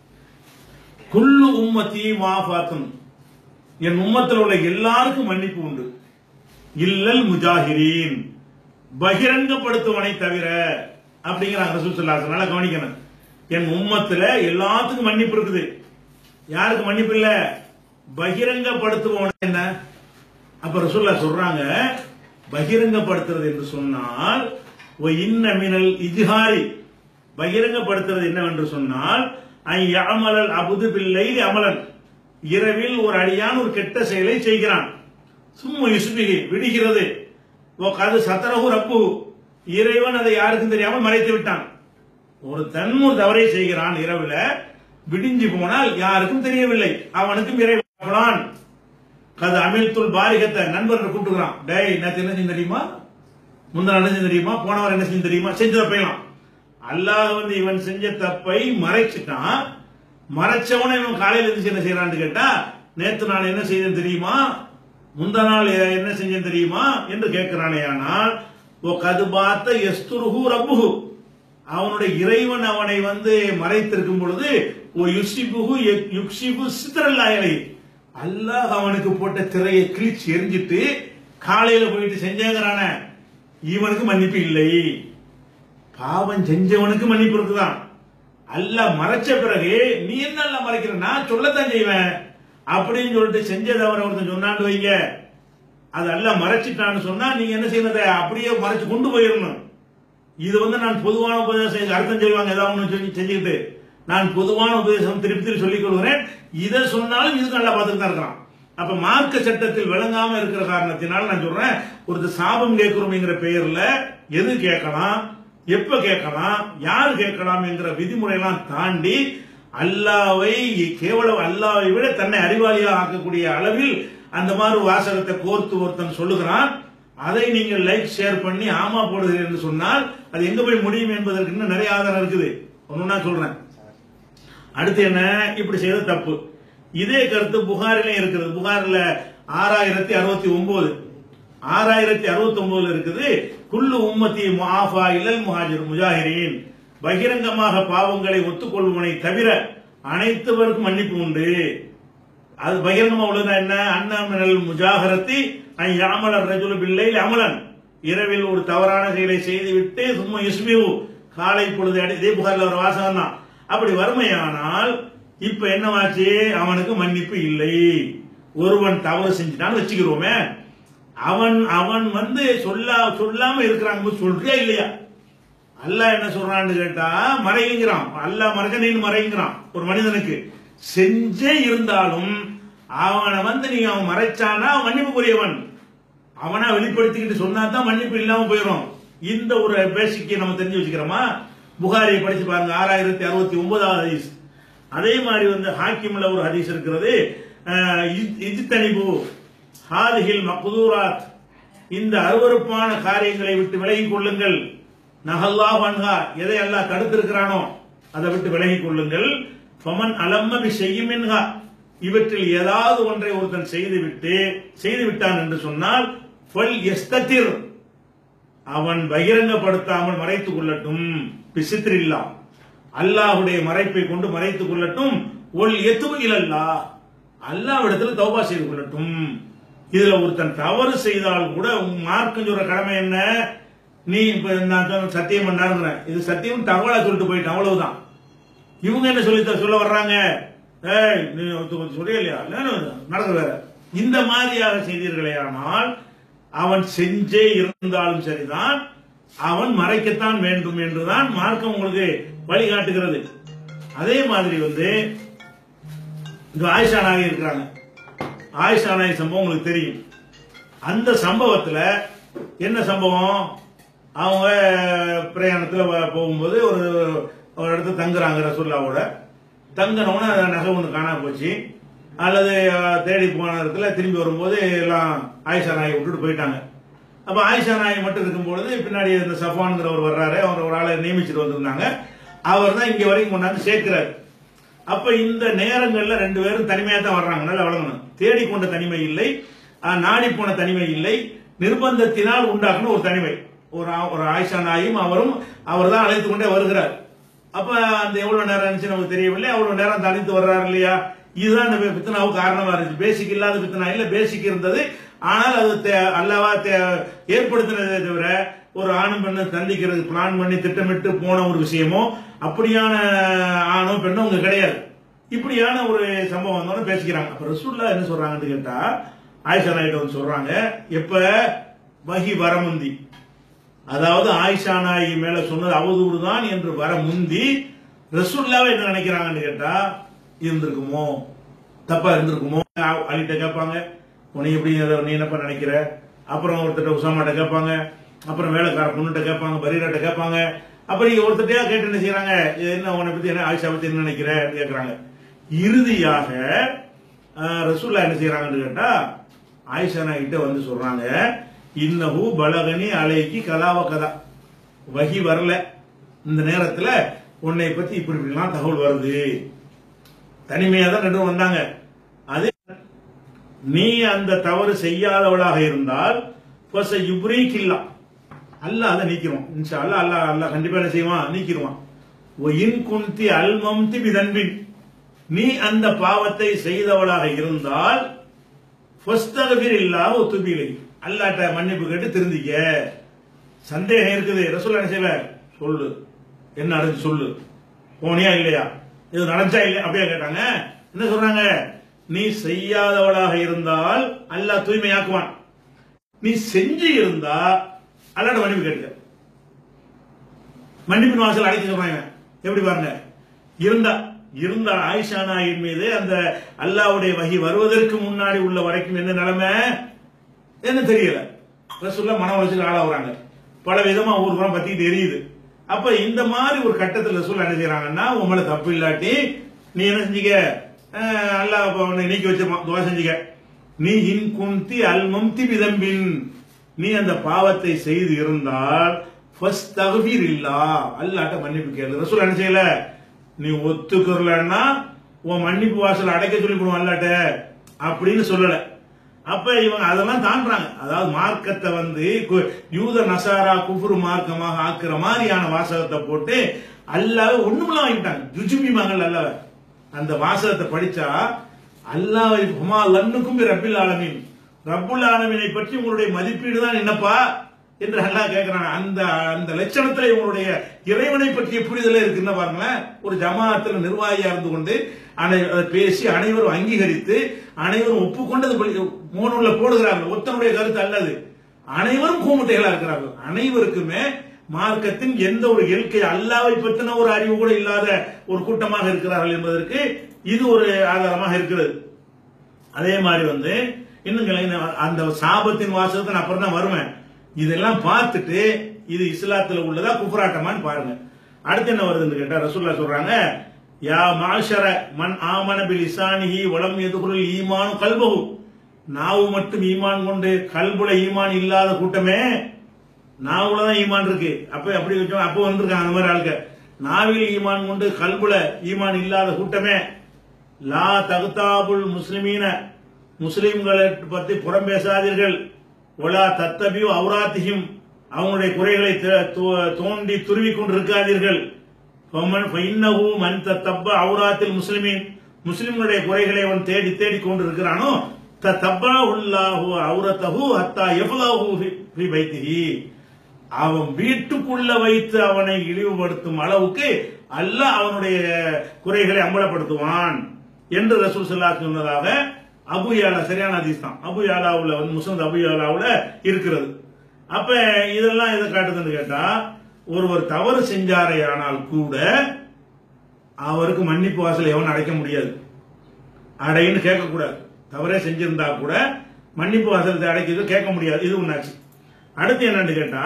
குல்லு உம்மத்தி மாஃபாத்துன், என் உம்மத்தில் உள்ள எல்லாருக்கும் மன்னிப்பு உண்டு, இல்லல் முஜாஹிரீன், பகிரங்கப்படுத்துவனை தவிர அப்படிங்கிறாங்க ரசூல் ஸல்லல்லாஹு அலைஹி வஸல்லம். நல்லா கவனிக்கணும், என் உம்மத்துல எல்லாத்துக்கும் மன்னிப்பு இருக்குது, யாருக்கு மன்னிப்பு இல்ல, பகிரங்கப்படுத்துவோம். என்ன அப்ப ரசூலுல்லாஹ் சொல்றாங்க, பகிரங்கப்படுத்துறது என்று சொன்னால் இன்ன மினல் இஜ்ஹாரி, பகிரங்கப்படுத்துறது என்னவென்று சொன்னால் ஐயமலல் அபுது பிள்ளை அமலன், இரவில் ஒரு அடியான் ஒரு கெட்ட செயலை செய்கிறான், சும்மா யுஸ்பிகி விடுகிறது, அது சத்தரகு ரப்பு, இறைவன் அதை யாருக்கும் தெரியாமல் மறைத்து விட்டான். ஒரு தன் ஒரு தவறை செய்கிறான், இரவுல விடிஞ்சு போனால் யாருக்கும் தெரியவில்லை, அவனுக்கும் இறைவன் கது அமிழ்த்துள் பாரிகத்தை நண்பர்கள் கூப்பிட்டுக்கிறான், டேய் நேற்று என்ன செஞ்சு தெரியுமா, முந்தின என்ன செஞ்சு தெரியுமா, போனவர் என்ன செஞ்சு தெரியுமா, செஞ்ச தப்பையலாம். அல்லாஹ் வந்து இவன் செஞ்ச தப்பை மறைச்சிட்டான். மறைச்சவன இவன் காலையில் இருந்து என்ன செய்யறான்னு கேட்டா, நேற்று நான் என்ன செய்தேன் தெரியுமா, முந்த நாள் என்ன செஞ்சேன் தெரியுமா என்று கேட்கிறானே. ஆனால் கது பார்த்த எஸ்துருஹு ரப்புஹு, அவனுடைய இறைவன் அவனை வந்து மறைத்திருக்கும் பொழுது அல்லாஹ் அவனுக்கு போட்ட திரையை கிழிச்சு எரிஞ்சிட்டு காலையில போயிட்டு செஞ்சேங்கிறான, இவனுக்கு மன்னிப்பு இல்லை. பாவம் செஞ்சவனுக்கு மன்னிப்பு இருக்குதான். அல்லாஹ் மறைச்ச பிறகு நீ என்ன மறைக்கிற, நான் சொல்லத்தான் செய்வேன் அப்படின்னு சொல்லிட்டு செஞ்சதவரை ஒருத்தன் சொன்னான்னு வைங்க, அது அல்லாஹ் மறைச்சிட்டான்னு சொன்னா நீங்க என்ன செய்யறத அப்படியே மறைச்சு கொண்டு போயிடணும். இது வந்து நான் பொதுவான உபதேசம் அர்த்தம் செய்வாங்க, ஏதாவது ஒன்று சொல்லி செஞ்சுக்கிட்டு நான் பொதுவான உபதேசம் திருப்பி திருப்பி சொல்லிக் கொள்கிறேன். இதை சொன்னாலும் இதுக்கு நல்லா பார்த்துட்டு தான் இருக்கிறான். அப்ப மார்க்க சட்டத்தில் விளங்காம இருக்கிற காரணத்தினால நான் சொல்றேன், ஒரு சாபம் கேட்கிறோம்ங்கிற பெயர்ல எது கேட்கலாம், எப்ப கேட்கலாம், யார் கேட்கலாம் என்கிற விதிமுறையெல்லாம் தாண்டி அல்லாவை கேவலம் அல்லாவை விட தன்னை அறிவாளியாக ஆக்கக்கூடிய அளவில் அந்த மாதிரி வாசகத்தை கோர்த்து ஒருத்தன் சொல்லுகிறான். அதை நீங்கள் லைக் ஷேர் பண்ணி ஆமா போடுகிறீர்கள் என்று சொன்னால் அது எங்க போய் முடியும் என்பதற்கு இன்னும் நிறைய ஆதாரம் இருக்குது. ஒண்ணுன்னா சொல்றேன். அடுத்து என்ன, இப்படி செய்த தப்பு. இதே கருத்து புகாரிலே இருக்கிறது. புகாரில ஆறாயிரத்தி அறுபத்தி ஒன்பது ஆறாயிரத்தி அறுபத்தி ஒன்பதுல இருக்குது. குல்லு உம்மத்தி முஆஃபா இல்லல் முஹாஜிர் முஜாஹிரீன், பகிரங்கமாக பாவங்களை ஒத்துக்கொள்வனை தவிர அனைத்துவருக்கும் மன்னிப்பு உண்டு. அது பகிரங்கமா உள்ளதா என்ன, அன்னமினல் முஜாஹரத்தி யாமலர் ரஜுலு பில்லைல் அமலன், இரவில் ஒரு தவறான செயலை செய்துவிட்டு சும்மா யுஸ்பிஹு காலை பொழுது அடி, இதே புகாரில் ஒரு வாசகம் தான். அப்படி வறுமையானால் இப்ப என்னவாச்சு, அவனுக்கு மன்னிப்பு இல்லை. ஒருவன் தவறு செஞ்சுட்டான்னு வச்சுக்கிறோமே, அவன் அவன் வந்து சொல்ல சொல்லாம இருக்கிறாங்க, சொல்றியா இல்லையா, அல்லாஹ் என்ன சொல்றான்னு கேட்டா மறைங்கிறான். அல்லாஹ் மறைஞ்ச நீ மறைங்கிறான். ஒரு மனிதனுக்கு செஞ்சே இருந்தாலும் அவனை வந்து நீங்க அவன் மறைச்சானா அவன் மன்னிப்புக்குரியவன், அவனா வெளிப்படுத்திக்கிட்டு சொன்னா தான் மன்னிப்பு இல்லாம போயிடும். இந்த ஒரு பேசிக்கை நம்ம தெரிஞ்சு வச்சுக்கிறோமா. புகாரியை படிச்சு பாருங்க, ஆறாயிரத்தி அறுபத்தி ஒன்பதாவது ஹதீஸ். அதே மாதிரி வந்து ஹாக்கிம்ல ஒரு ஹதீஸ் இருக்கிறது, இஜ்தனிபு ஹாதிஹில் மக்தூராத், இந்த அருவருப்பான காரியங்களை விட்டு விலகிக் கொள்ளுங்கள். நஹல்லாஹு அன்ஹா, எதை அல்லாஹ் தடுத்திருக்கிறானோ அதை விட்டு விலகிக் கொள்ளுங்கள். ஃபமன் அலம்ம பிஷையின்ஹா, இவற்றில் ஏதாவது ஒன்றை ஒருத்தன் செய்துவிட்டு செய்து விட்டான் என்று சொன்னால் ஃபல் யஸ்ததிர், அவன் பகிரங்கப்படுத்தாமல் மறைத்துக் கொள்ளட்டும். பிசித்ரில்லா, அல்லாஹ்வுடைய மறைப்பை கொண்டு மறைத்துக் கொள்ளட்டும். ஒல் யதுபு இலல்லாஹ், அல்லாஹ்விடத்தில் தௌபா செய்து கொள்ளட்டும். இதுல ஒருத்தன் தவறு செய்தால் கூட மார்க்கம் சொல்ற கடமை என்ன, நீ இப்ப நான் சத்தியம் பண்ணாருங்கிற, இது சத்தியம் தகவலா சொல்லிட்டு போயிட்டு அவ்வளவுதான். இவங்க என்ன சொல்லி சொல்ல வர்றாங்க, ஏய் நீ சொல்லியா இல்லையா நடக்க வேற, இந்த மாதிரியாக செய்தீர்களே ஆனால் அவன் செஞ்சே இருந்தாலும் சரிதான், அவன் மறைக்கத்தான் வேண்டும் என்றுதான் மார்க்கம் உங்களுக்கு வழிகாட்டுகிறது. அதே மாதிரி வந்து ஆயிஷா நாயகி இருக்கிறாங்க. ஆயிஷா நாயகி சம்பவம் உங்களுக்கு தெரியும். அந்த சம்பவத்துல என்ன சம்பவம், அவங்க பிரயாணத்துல போகும்போது ஒரு ஒரு இடத்துல தங்குறாங்க. ரசூலுல்லாவோட தங்கினவன நகை ஒன்று காணாம போச்சு, அல்லது தேடி போன இடத்துல திரும்பி வரும்போது எல்லாம் ஆயிஷா நாயை விட்டுட்டு போயிட்டாங்க. அப்ப ஆயிஷா நாயை மட்டும் இருக்கும்பொழுது பின்னாடி இந்த சஃபான்கிறவர் வர்றாரு, அவர் ஒரு ஆளை நியமிச்சுட்டு வந்திருந்தாங்க. அவர் தான் இங்க வரைக்கும் கொண்டாந்து சேர்க்கிறார். அப்ப இந்த நேரங்கள்ல ரெண்டு பேரும் தனிமையா தான் வர்றாங்க. நல்லா வழங்கணும். தேடிக்கொண்ட தனிமை இல்லை, நாடி போன தனிமை இல்லை, நிர்பந்தத்தினால் உண்டாக்குன ஒரு தனிமை. ஒரு ஒரு ஆயிஷா நாயும் அவரும் அவர் தான் அழைத்து கொண்டே வருகிறார். அப்ப அந்த எவ்வளவு நேரம் இருந்துச்சு நமக்கு தெரியவில்லை, அவ்வளவு நேரம் தனித்து வர்றாரு இல்லையா. இதுதான் இந்த பித்தனாவுக்கு காரணமா இருந்துச்சு. பேசிக் இல்லாத பித்தனா இல்ல, பேசிக் இருந்தது. ஆனால் அது அல்லவா ஏற்படுத்தினதே தவிர ஒரு ஆணும் பெண்ணும் சந்திக்கிறது பிளான் பண்ணி திட்டமிட்டு போன ஒரு விஷயமோ அப்படியான ஆணோ பெண்ணோ உங்க கிடையாது. இப்படியான ஒரு சம்பவம் வந்தோன்னு பேசிக்கிறாங்க. அப்ப ரசூலுல்லாஹ் என்ன சொல்றாங்கன்னு கேட்டா, ஆயிஷா நாயிட்ட வந்து சொல்றாங்க, எப்ப வகி வர முந்தி, அதாவது ஆயிஷா நாயகி மேல சொன்னது அவதூறு தான் என்று வர முந்தி ரசூலுல்லாஹ் என்ன நினைக்கிறாங்கன்னு கேட்டா, இருந்திருக்குமோ, தப்பா இருந்திருக்குமோ. அலிட்ட கேட்பாங்க, உன்னை எப்படி நீ என்னப்பா நினைக்கிற, அப்புறம் ஒருத்தட்ட உசாமாட்ட கேட்பாங்க, அப்புறம் வேலைக்கார பொண்ணுகிட்ட கேட்பாங்க, பரீராட்ட கேட்பாங்க. அப்ப நீங்க ஒருத்தட்டையா கேட்டு என்ன செய்யறாங்க, என்ன உன்னை பத்தி என்ன ஆயிஷா பத்தி என்ன நினைக்கிற கேட்கறாங்க. இறுதியாக ரசூலுல்லாஹ் என்ன செய்யறாங்கன்னு கேட்டா, ஆயிஷா நாய்கிட்ட வந்து சொல்றாங்க, இன்னஹு பலகனி அலைக்கி கலாவ கதா, வகி வரல, இந்த நேரத்துல உன்னை பத்தி இப்படி இப்படிலாம் தகவல் வருது. தனிமையா தான் ரெண்டு வந்தாங்க. அது நீ அந்த தவறு செய்யாதவளாக இருந்தால் யுப்ரீகில்லா, அல்லாஹ் அதை நீக்கிடுவான். இன்ஷா அல்லாஹ் அல்லாஹ் அல்லாஹ் கண்டிப்பா என்ன செய்வான், நீக்கிடுவான். இன் குந்தி அல்மம்தி பிதன்பின், நீ அந்த பாவத்தை செய்தவளாக இருந்தால் ஃபஸ்தக்ஃபிரில்லாஹ் வதுபி இலைஹி, அல்லாஹ்ட்ட மன்னிப்பு கேட்டு திருந்திக்க. சந்தேகம் இருக்குது, ரசூலுல்லாஹ் என்ன செய்யல, சொல்லு என்ன நடந்து சொல்லு, போனியா இல்லையா, இது நடந்தா இல்லையா அப்படியே கேட்டாங்க. என்ன சொல்றாங்க, நீ செய்யாதவளாக இருந்தால் அல்லாஹ் தூய்மையாக்குவான், நீ செஞ்சு இருந்தா அல்லாஹ்ட்ட மன்னிப்பு கேட்க. மன்னிப்பின் வாசல் அடைக்க சொல்றாங்க. எப்படி பாருங்க, இருந்தா இருந்தா ஆயிஷா நாயின் மீது அந்த அல்லாஹ்வுடைய வஹி வருவதற்கு முன்னாடி உள்ள வரைக்கும் என்ன நிலைமை என்ன தெரியல. ரசூலுல்லாஹ் மன உளைச்சல் ஆளாகிறாங்க, பல விதமா ஊர் புறம் பத்திட்டு எரியுது. அப்ப இந்த மாதிரி ஒரு கட்டத்தில் ரசூலுல்லாஹ் என்ன செய்யறாங்கன்னா, உங்களை தப்பு இல்லாட்டி நீ என்ன செஞ்சுக்க, அல்லாஹ் நீக்கி வச்சிருப்பான், துவா செஞ்சுக்க. நீ இன் குந்தி அல்மம்தி பிதம்பின், நீ அந்த பாவத்தை செய்து இருந்தால் ஃபஸ்தக்ஃபிரில்லாஹ், அல்லாஹ்ட்ட மன்னிப்பு கேளு. ரசூலுல்லாஹ் என்ன செய்யல, நீ ஒத்துக்கறலன்னா உன் மன்னிப்பு வாசல் அடைக்க சொல்லி போடுவோம் அல்லாட்ட அப்படின்னு சொல்லல. அப்ப இவங்க அதெல்லாம் தாண்டாங்க. அதாவது மார்க்கத்தை வந்து யூத நசாரா குஃப்ரு மார்க்கமாக ஆக்குற மாதிரியான வாசகத்தை போட்டு அல்லாஹ் ஒண்ணுமெல்லாம் வாங்கிட்டாங்க, ஜுஜுமி மகள் அல்லாஹ். அந்த வாசகத்தை படிச்சா அல்லாஹ் ஹுமா லன்னுக்கும் ரப்பில் ஆலமீன், ரப்புல் ஆலமீனை பற்றி உங்களுடைய மதிப்பீடு தான் என்னப்பா என்று அல்லாஹ் கேட்கிறாங்க. அந்த அந்த லட்சணத்துல இவங்களுடைய இறைவனை பற்றிய புரிதலே இருக்குன்னு பாருங்களேன். ஒரு ஜமாத்துல நிர்வாகியா இருந்து கொண்டு அதை பேசி அனைவரும் அங்கீகரித்து அனைவரும் ஒப்புக்கொண்டது மோனூல்ல போடுகிறார்கள். ஒத்தனுடைய கருத்து அல்லது அனைவரும் கூமுட்டைகளா இருக்கிறார்கள். அனைவருக்குமே மார்க்கத்தின் எந்த ஒரு இயற்கை அல்லாவை பற்றின ஒரு அறிவு கூட இல்லாத ஒரு கூட்டமாக இருக்கிறார்கள் என்பதற்கு இது ஒரு ஆதாரமாக இருக்கிறது. அதே மாதிரி வந்து இன்னும் அந்த சாபத்தின் வாசகத்தை நான் அப்புறம் தான் வருவேன். இதெல்லாம் பார்த்துட்டு இது இஸ்லாத்துல உள்ளதா குஃப்ராட்டமான்னு பாருங்க. அடுத்து என்ன வருதுன்னு கேட்டா, ரசூலுல்லாஹ் சொல்றாங்க, யா மாஷர மன் ஆமன பில் லிசானிஹி வலம் யதுகுல் ஈமானு கல்பஹு, நாவு மட்டும் ஈமான் கொண்டு கல்புல ஈமான் இல்லாத கூட்டமே. நாவுல தான் ஈமான் இருக்கு, அப்ப அப்படி வச்சோம், அப்போ வந்திருக்காங்க அந்த மாதிரி ஆளுங்க. நாவில் ஈமான் கொண்டு கல்புல ஈமான் இல்லாத கூட்டமே. லா தகுதாபுல் முஸ்லிமீன, முஸ்லிம்களை பத்தி புறம் பேசாதீர்கள். ஒலா தத்தபியோ அவுராத்தியும், அவங்களுடைய குறைகளை தோண்டி துருவி கொண்டு இருக்காதீர்கள். அவுராத்தில் முஸ்லிமின், முஸ்லிம்களுடைய குறைகளை அவன் தேடி தேடி கொண்டு இருக்கிறானோ, தத்தப்பா உள்ளாஹு அவுரத்தஹு ஹத்தா யஃபலாஹு ஃபீ பைத்திஹி, அவன் வீட்டுக்குள்ள வைத்து அவனை இழிவுபடுத்தும் அளவுக்கு அல்லாஹ் அவனுடைய குறைகளை அம்பலப்படுத்துவான் என்று ரசூல் ஸல்லல்லாஹு அலைஹி சொன்னதாக அபு யாலா, சரியான ஹதீஸ் தான், அபு யாலாவுல வந்து முஸ்னத் அபு யாலாவுல இருக்கிறது. அப்ப இதெல்லாம் எதை காட்டுதுன்னு கேட்டா, ஒருவர் தவறு செஞ்சாரே ஆனால் கூட அவருக்கு மன்னிப்பு வாசல் எவன் அடைக்க முடியாது, அடைன்னு கேட்க கூடாது. தவறே செஞ்சிருந்தா கூட மன்னிப்பு வாசலத்தை அடைக்கிறது கேட்க முடியாது. இது ஒன்னாச்சு. அடுத்து என்னன்னு கேட்டா,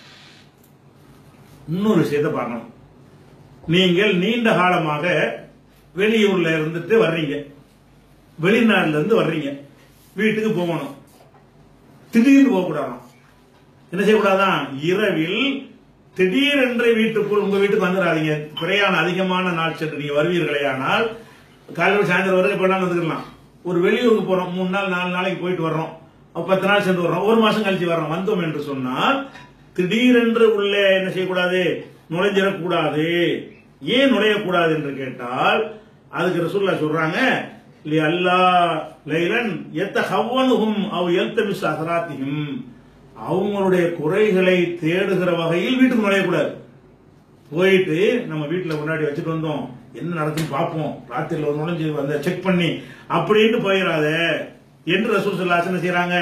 இன்னொரு விஷயத்தை பார்க்கணும். நீங்கள் நீண்ட காலமாக வெளியூர்ல இருந்துட்டு வர்றீங்க, வெளிநாடுல இருந்து வர்றீங்க, வீட்டுக்கு போகணும். திடீர்னு போகக்கூடாதான். என்ன செய்யக்கூடாதான், இரவில் திடீரென்று வீட்டுக்குள் உங்க வீட்டுக்கு வந்துடாதீங்க. பிரயாணம் அதிகமான நாள் சென்று நீங்க வருவீர்களே ஆனால் காலையில் சாயந்தரம் வரை எப்படினாலும் வந்துக்கலாம். ஒரு வெளியூருக்கு போறோம், மூணு நாள் நாலு நாளைக்கு போயிட்டு வர்றோம், பத்து நாள் சென்று வர்றோம், ஒரு மாசம் கழிச்சு வர்றோம். வந்தோம் என்று சொன்னால் திடீரென்று உள்ளே என்ன செய்யக்கூடாது, நுழைஞ்சிடக்கூடாது. ஏன் நுழையக்கூடாது என்று கேட்டால், அதுக்கு ரசூலுல்லாஹ் சொல்றாங்க, அல்லாஹ் லைலன் யத்தஹவ்வனுஹும் அவ் யல்தமிஸ் அஸராத்திஹிம், அவங்களுடைய குறைகளை தேடுகிற வகையில் வீட்டுக்கு நுழையக்கூடாது. போயிட்டு நம்ம வீட்டுல முன்னாடி வச்சுட்டு வந்தோம், என்ன நடக்குன்னு பார்ப்போம், ராத்திரில ஒரு நுழைஞ்சு வந்து செக் பண்ணி அப்படின்னு போயிடாத என்று ரசூல் ஸல்லல்லாஹு அலைஹி வஸல்லம் செய்யறாங்க.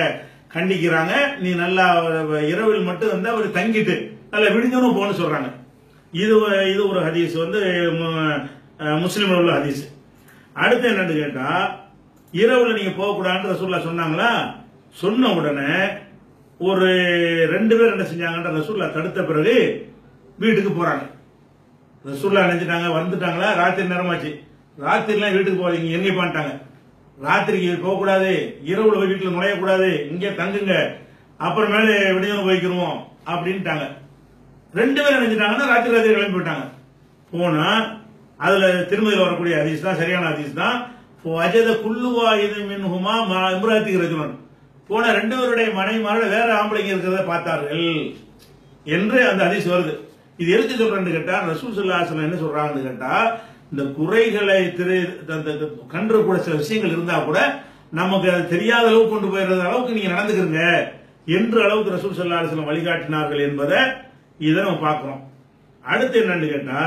கண்டிக்கிறாங்க. நீ நல்லா இரவில் மட்டும் வந்து அவர் தங்கிட்டு நல்லா விடிஞ்சவனும் போன்னு சொல்றாங்க. இது இது ஒரு ஹதீஸ் வந்து முஸ்லிம்ல உள்ள ஹதீஸ். அடுத்து என்னன்னு கேட்டா, இரவுல நீங்க போகக்கூடாதுன்னு ரசூலுல்லாஹ் சொன்னாங்களா? சொன்ன உடனே ஒரு ரெண்டு பேர் என்ன செஞ்சாங்கன்ற ரசூலுல்லாஹ் தடுத்த பிறகு வீட்டுக்கு போறாங்க. ரசூலுல்லாஹ் நினைச்சிட்டாங்க வந்துட்டாங்களா, ராத்திரி நேரமாச்சு, ராத்திரிலாம் வீட்டுக்கு போறீங்க எங்க பண்ணிட்டாங்க, ராத்திரிக்கு போகக்கூடாது, இரவுல போய் வீட்டுல நுழையக்கூடாது, இங்கே தங்குங்க, அப்புறமேல விடிஞ்சவங்க போய்க்கிருவோம் அப்படின்ட்டாங்க. ரெண்டு பேரும் நினைச்சிட்டாங்கன்னா ராத்திரி ராத்திரி கிளம்பி போயிட்டாங்க. போனா அதுல திருமதியில் வரக்கூடிய ஹதீஸ் தான் சரியான ஹதீஸ் தான். அஜத குல்லுவா இது மின்ஹுமா இம்ராத்திக்கு ரஜுலன், போன ரெண்டு பேருடைய மனைவிமாரோட வேற ஆம்பளைங்க இருக்கிறத பார்த்தார்கள் என்று அந்த ஹதீஸ் வருது. இது எதுக்கு சொல்றேன்னு கேட்டா, ரசூல் ஸல்லல்லாஹு அலைஹி வஸல்லம் என்ன சொல்றாங்கன்னு கேட்டா, இந்த குறைகளை திரு கண்டு கூட சில விஷயங்கள் இருந்தா கூட நமக்கு அது தெரியாத அளவுக்கு கொண்டு போயிடுற அளவுக்கு நீங்க நடந்துக்கிறீங்க என்று அளவுக்கு ரசூல் ஸல்லல்லாஹு அலைஹி வஸல்லம் வழிகாட்டினார்கள் என்பதை இதை நம்ம பார்க்கிறோம். அடுத்து என்னன்னு கேட்டா,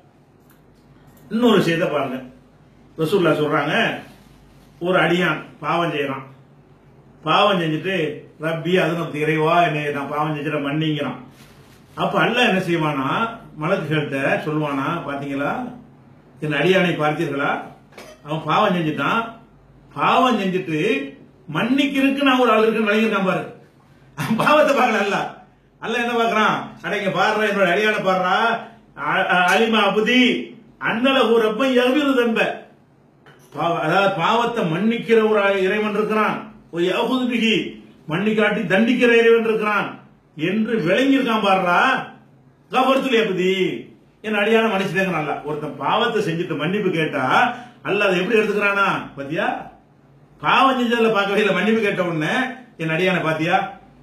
இன்னொரு விஷயத்தை பாருங்க. ரசூலுல்லாஹ் சொல்றாங்க, ஒரு அடியான் பாவம் செய்யறான், பாவம் செஞ்சுட்டு ரப்பி அதுனத்து இறைவா என்னை நான் பாவம் செஞ்சுட்டு மன்னிங்கிறான். அப்ப அல்லாஹ் என்ன செய்வானா, மலக்குகள்கிட்ட சொல்லுவானா, பாத்தீங்களா என் அடியானை பார்த்தீர்களா, அவன் பாவம் செஞ்சுட்டான், பாவம் செஞ்சுட்டு மன்னிக்கிறதுக்கு நான் ஒரு ஆள் இருக்குன்னு வழங்கியிருக்கான் பாரு. பாவத்தை பார்க்கல அல்ல, அல்ல என்ன பாக்குறான், அடைங்க பாடுற என்னோட அடியான பாடுறா, அலிமா அபுதி அண்ணல ஒரு ரப்ப எவ்விரு தம்ப, அதாவது பாவத்தை மன்னிக்கிற ஒரு இறைவன் இருக்கிறான், ஒரு யகுதுபிகி மன்னிக்காட்டி தண்டிக்கிற இறைவன் இருக்கிறான் என்று விளங்கியிருக்கான் பாடுறா. கபர்த்துல எப்படி என் அடியான மன்னிச்சுட்டேங்கிறான்ல. ஒருத்தன் பாவத்தை செஞ்சுட்டு மன்னிப்பு கேட்டா அல்ல அதை எப்படி எடுத்துக்கிறானா பாத்தியா, பாவம் செஞ்சதுல பார்க்கவே இல்லை, மன்னிப்பு கேட்ட உடனே என் அடியான பாத்தியா,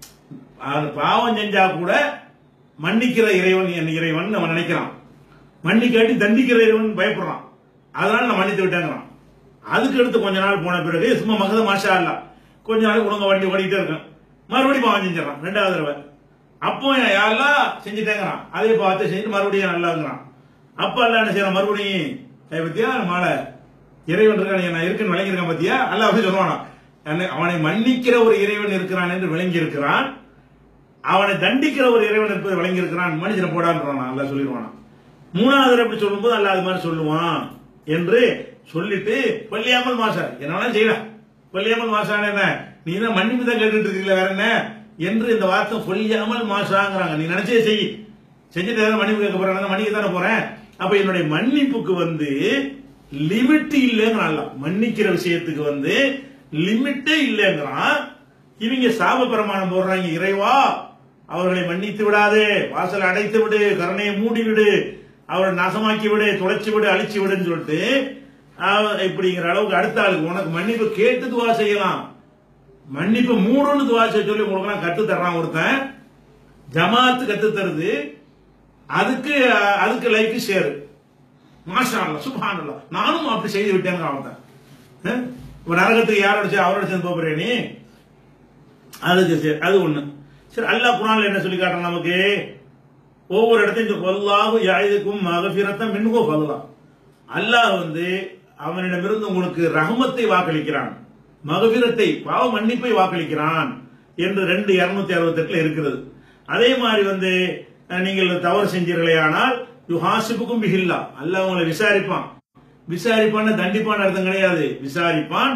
பாவம் செஞ்சா கூட மன்னிக்கிற இறைவன் என் இறைவன் அவன் நினைக்கிறான், மன்னிக்காட்டி தண்டிக்கிற இறைவன் பயப்படுறான், அதனால நான் மன்னித்து விட்டேங்கிறான். அதுக்கு அடுத்து கொஞ்ச நாள் போன பிறகு சும்மா மகத மாஷா இல்ல, கொஞ்ச நாள் ஒழுங்க வண்டி ஓடிட்டே இருக்கான், மறுபடியும் பாவம் செஞ்சிடறான் ரெண்டாவது தடவை. அப்போ யாரெல்லாம் செஞ்சுட்டேங்கிறான், அதே பாவத்தை செஞ்சுட்டு மறுபடியும் நல்லாங்கிறான். அப்ப அல்ல என்ன செய்யறான், மறுபடியும் பத்தியா மாலை இறைவன் இருக்கான் நான் இருக்குன்னு விளங்கியிருக்கான் பத்தியா, அல்ல அப்படி சொல்லுவானா, அவனை மன்னிக்கிற ஒரு இறைவன் இருக்கிறான் என்று விளங்கி இருக்கிறான், அவனை தண்டிக்கிற ஒரு இறைவன் இருப்பதை விளங்கி இருக்கிறான், மனுஷனை போடான்றான் அல்ல சொல்லிடுவானா. மூணாவது அப்படி சொல்லும் போது அல்ல அது மாதிரி சொல்லுவான் என்று சொல்லிட்டு பள்ளியாமல் மாசா என்ன செய்யலாம், பள்ளியாமல் மாசான என்ன நீ தான் மன்னிப்பு தான் கேட்டுட்டு இருக்கீங்களா வேற என்ன என்று இந்த வார்த்தை பொய்யாமல் மாசாங்கிறாங்க. நீ நினைச்சே செய், செஞ்சுட்டு மன்னிப்பு கேட்க போறேன், மன்னிக்க தானே போறேன். அப்ப என்னுடைய மன்னிப்புக்கு வந்து லிமிட் இல்லைங்கிறான், மன்னிக்கிற விஷயத்துக்கு வந்து லிமிட்டே இல்லைங்கிறான். இவங்க சாப பிரமாணம் போடுறாங்க, இறைவா அவர்களை மன்னித்து விடாதே, வாசலை அடைத்து விடு, கருணையை மூடி விடு, அவரை நாசமாக்கி விடு, தொலைச்சு விடு, அழிச்சு விடுன்னு சொல்லிட்டு இப்படிங்கிற அளவுக்கு அடுத்த ஆளுக்கு உனக்கு மன்னிப்பு கேட்டு துவா செய்யலாம், மன்னிப்பு மூணுன்னு துவா செய்ய சொல்லி உங்களுக்கு கத்து தர்றான் ஒருத்தன், ஜமாத்து கத்து தருது, அதுக்கு அதுக்கு லைக் ஷேர் மாஷா அல்லாஹ் சுப்ஹானல்லாஹ் நானும் அப்படி செய்து விட்டேங்க. அவன் நரகத்துக்கு யாரோட அவரோட சேர்ந்து போறேன் நீ, அதுக்கு சரி அது ஒண்ணு. சரி அல்லாஹ் குர்ஆன்ல என்ன சொல்லி காட்டுறான் நமக்கு, ஒவ்வொரு இடத்தையும் வல்லாஹு யஇதுக்கும் மக்ஃபிரத்தன் மின்ஹு ஃபضلا, அல்லாஹ் வந்து அவனிடமிருந்து உங்களுக்கு ரஹமத்தை வாக்களிக்கிறான், மகபிரத்தை பாவ மன்னிப்பை வாக்களிக்கிறான் என்று ரெண்டு இருநூத்தி அறுபத்தி எட்டுல இருக்கிறது. அதே மாதிரி வந்து நீங்கள் தவறு செஞ்சீர்களே ஆனால் யுஹாசிபுக்கும் பிஹில்லா, அல்லாஹ் உங்களை விசாரிப்பான், விசாரிப்பான் தண்டிப்பான் அர்த்தம் கிடையாது, விசாரிப்பான்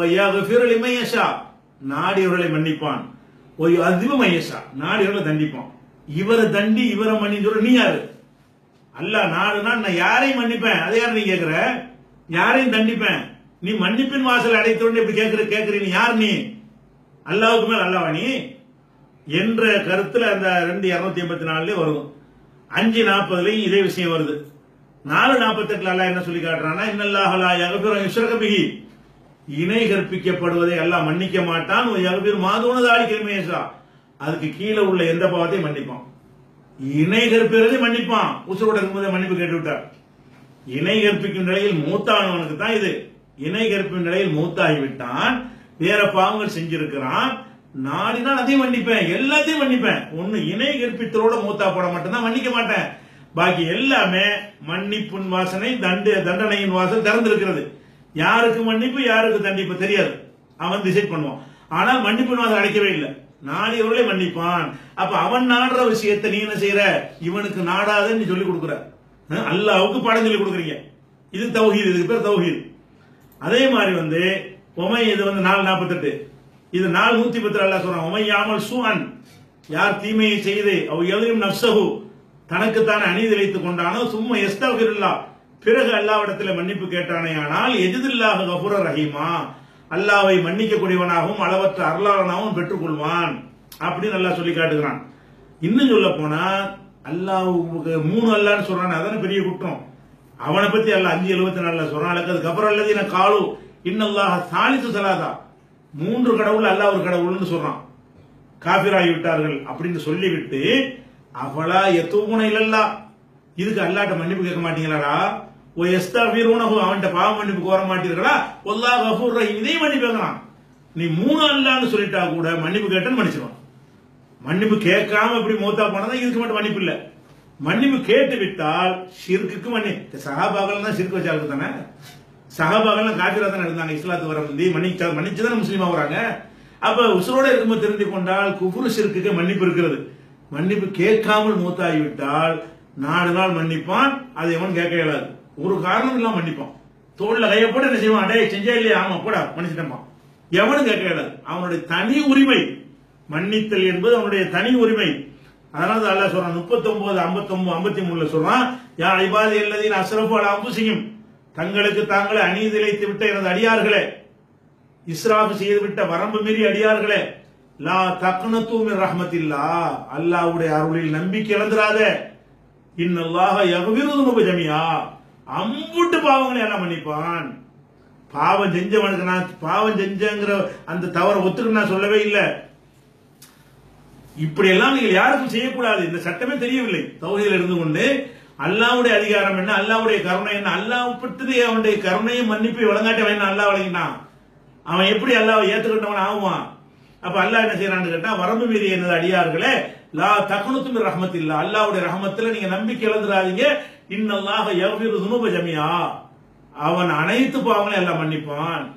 நாடியவர்களை மன்னிப்பான், அதிபமையஷா நாடியவர்களை தண்டிப்பான். இவரை தண்டி இவரை மன்னி சொல்ற நீ யாரு, அல்லாஹ் நாடுனா நான் யாரையும் மன்னிப்பேன், அதை யாரும் நீ கேட்கிற, யாரையும் தண்டிப்பேன், நீ மன்னிப்பின் வாசல் அடைத்தோன்னு இப்படி கேட்கிற கேட்கிற நீ யார், நீ அல்லாவுக்கு மேல் அல்லாவா நீ என்ற கருத்துல அந்த ரெண்டு இருநூத்தி எண்பத்தி நாலுல வரும். அஞ்சு நாற்பதுலயும் இதே விஷயம் வருது. நாலு நாற்பத்தி எட்டுல அல்லாஹ் என்ன சொல்லி காட்டுறான்னா, இன்னல்லாஹ லா யக்ஃபிரு யுஷ்ரக பிஹி, இணை கற்பிக்கப்படுவதை அல்லாஹ் மன்னிக்க மாட்டான், யக்ஃபிரு மா தூன ஸாலிக லிமன் யஷா, அதுக்கு கீழே உள்ள எந்த பாவத்தையும் மன்னிப்பான். இணை கற்பிறதை மன்னிப்பான், உசுரோட இருக்கும்போது மன்னிப்பு கேட்டு விட்டார். இணை கற்பிக்கும் நிலையில் மூத்தானவனுக்கு தான் இது, இணை கற்பிக்கும் நிலையில் மூத்தாகிவிட்டான், வேற பாவங்கள் செஞ்சிருக்கிறான், நாடினால் அதையும் மன்னிப்பேன், எல்லாத்தையும் மன்னிப்பேன், ஒன்னு இணை கற்பித்தலோட மூத்தா போட மட்டும்தான் மன்னிக்க மாட்டேன், பாக்கி எல்லாமே மன்னிப்பின் வாசனை தண்டு தண்டனையின் வாசல் திறந்திருக்கிறது. யாருக்கு மன்னிப்பு யாருக்கு தண்டிப்பு தெரியாது, அவன் டிசைட் பண்ணுவான். ஆனால் மன்னிப்பு அதை அழைக்கவே இல்லை. நாடியவர்களே மன்னிப்பான். அப்ப அவன் நாடுற விஷயத்தை நீ என்ன செய்யற, இவனுக்கு நாடாதன்னு நீ சொல்லி கொடுக்குற. அல்லாஹ்வுக்கு பாடம் சொல்லி கொடுக்குறீங்க. இது தௌஹீத், இதுக்கு பேர் தௌஹீத். அதே மாதிரி வந்து உமை, இது வந்து நாலு நாற்பத்தி எட்டு, இது நாலு நூத்தி பத்து அல்லாஹ் சொல்றான், உமை யாமல் சூஅன், யார் தீமையை செய்து அவ் யலிம் நஃப்ஸஹு, தனக்குத்தானே அநீதி இழைத்துக் கொண்டானோ, சும்மா யஸ்தக்ஃபிருல்லாஹ், பிறகு அல்லாஹ்விடத்தில் மன்னிப்பு கேட்டானே ஆனால் எஜிதுல்லாஹு கஃபூரர் ரஹீமா, அல்லாஹ்வை மன்னிக்க கூடியவனாகவும் அளவற்ற அருளாளனாகவும் பெற்றுக் கொள்வான் அப்படின்னு அல்லாஹ் சொல்லி காட்டுகிறான். இன்னும் சொல்ல போனா அல்லாஹ்வுக்கு மூணு அல்லாஹ்னு சொல்றான், அதான பெரிய குற்றம். அவனை பத்தி அல்லாஹ் அஞ்சு எழுபத்தி நாலுல சொல்றான், அதுக்கப்புறம் அல்லது நான் காலு இன்னல்லாஹ சாலிசு சலாதா, மூன்று கடவுள் அல்லாஹ் ஒரு கடவுள்னு சொல்றான், காபிராகி விட்டார்கள் அப்படின்னு சொல்லிவிட்டு அவளா எத்தூமுன இல்லல்லா, இதுக்கு அல்லாட்ட மன்னிப்பு கேட்க மாட்டீங்களா, ஓ எஸ்தாஃபிரூனஹு, அவன்கிட்ட பாவ மன்னிப்பு கோர மாட்டீர்களா, வல்லாஹு கஃபூர் ரஹீம், இதையும் மன்னிப்பு கேட்கலாம். நீ மூணு அல்லான்னு சொல்லிட்டா கூட மன்னிப்பு கேட்டன்னு மன்னிச்சிருவான். மன்னிப்பு கேட்காம இப்படி மூத்தா போனதா இதுக்கு மட்டும் மன்னிப்பு இல்ல. மன்னிப்பு கேட்டு விட்டால் ஷிர்க்குக்கு மன்னி, சஹாபாக்கள் தான் ஷிர்க் வச்சாருக்கு தானே, சஹாபாக்கள் காபிரா தானே இருந்தாங்க, இஸ்லாத்து வர வந்து மன்னிச்சா மன்னிச்சுதானே முஸ்லீமா வராங்க. அப்ப உசுரோட இருக்கும்போது தெரிந்து கொண்டால் குஃப்ரு ஷிர்க்குக்கு மன்னிப்பு இருக்கிறது. மன்னிப்பு கேட்காமல் மூத்தாகிவிட்டால் நாலு நாள் மன்னிப்பான், அதை எவன் கேட்க இயலாது. ஒரு காரணம் இல்லாம மன்னிப்பான், தோல்ல கையை போட்டு என்ன செய்வான், அடே செஞ்சே இல்லையா, ஆமா போடா மன்னிச்சிட்டமா, எவனும் கேட்க இயலாது. அவனுடைய தனி உரிமை மன்னித்தல் என்பது அவனுடைய தனி உரிமை. அதனால அல்லாஹ் சொல்றான் முப்பத்தி ஒன்பது ஐம்பத்தி ஒன்பது ஐம்பத்தி மூணுல சொல்றான், யா இபாதி அல்லதீன அஸ்ரஃபு அலா அன்ஃபுஸிஹிம், தங்களுக்கு தாங்களே அநீதி இழைத்து விட்ட எனது அடியார்களே, இஸ்ராஃப் செய்து விட்ட வரம்பு மீறி அடியார்களே, லா தக்னது மின் ரஹ்மத்தில்லாஹ், அல்லாஹ்வுடைய அருளில் நம்பிக்கை இழந்துராத, இன்னல்லாஹ யக்ஃபிரு ذுனூப ஜமீஆ, அம்புட்டு பாவங்களை எல்லாம் மன்னிப்பான். பாவம் செஞ்சவனுக்கு நான் பாவம் செஞ்சங்கிற அந்த தவறை ஒத்துக்கு நான் சொல்லவே இல்லை. இப்படி எல்லாம் நீங்கள் யாருக்கும் செய்யக்கூடாது, இந்த சட்டமே தெரியவில்லை. தௌஹீதில் இருந்து கொண்டு அல்லாஹ்வுடைய அதிகாரம் என்ன, அல்லாஹ்வுடைய கருணை என்ன, அல்லாஹ் பற்றி அவனுடைய கருணையும் மன்னிப்பை வழங்காட்டவன் என்ன, அல்லாஹ் வழங்கினான், அவன் எப்படி அல்லாஹ்வை ஏத்துக்கிட்டவன் ஆகுவான். அப்ப அல்லாஹ் என்ன செய்யறான்னு கேட்டா, வரம்பு மீறி என்னது அடியார்களே, லா தக்னது மின் ரஹ்மத்தில்லாஹ், அல்லாஹ்வுடைய ரஹமத்துல நீங்க நம்பிக்கை இழந்துராதீங்க, இன்னல்லாஹ யக்ஃபிரு ذுனூப ஜமீஆ, அவன் அனைத்து பாவங்களையும் எல்லாம் மன்னிப்பான்.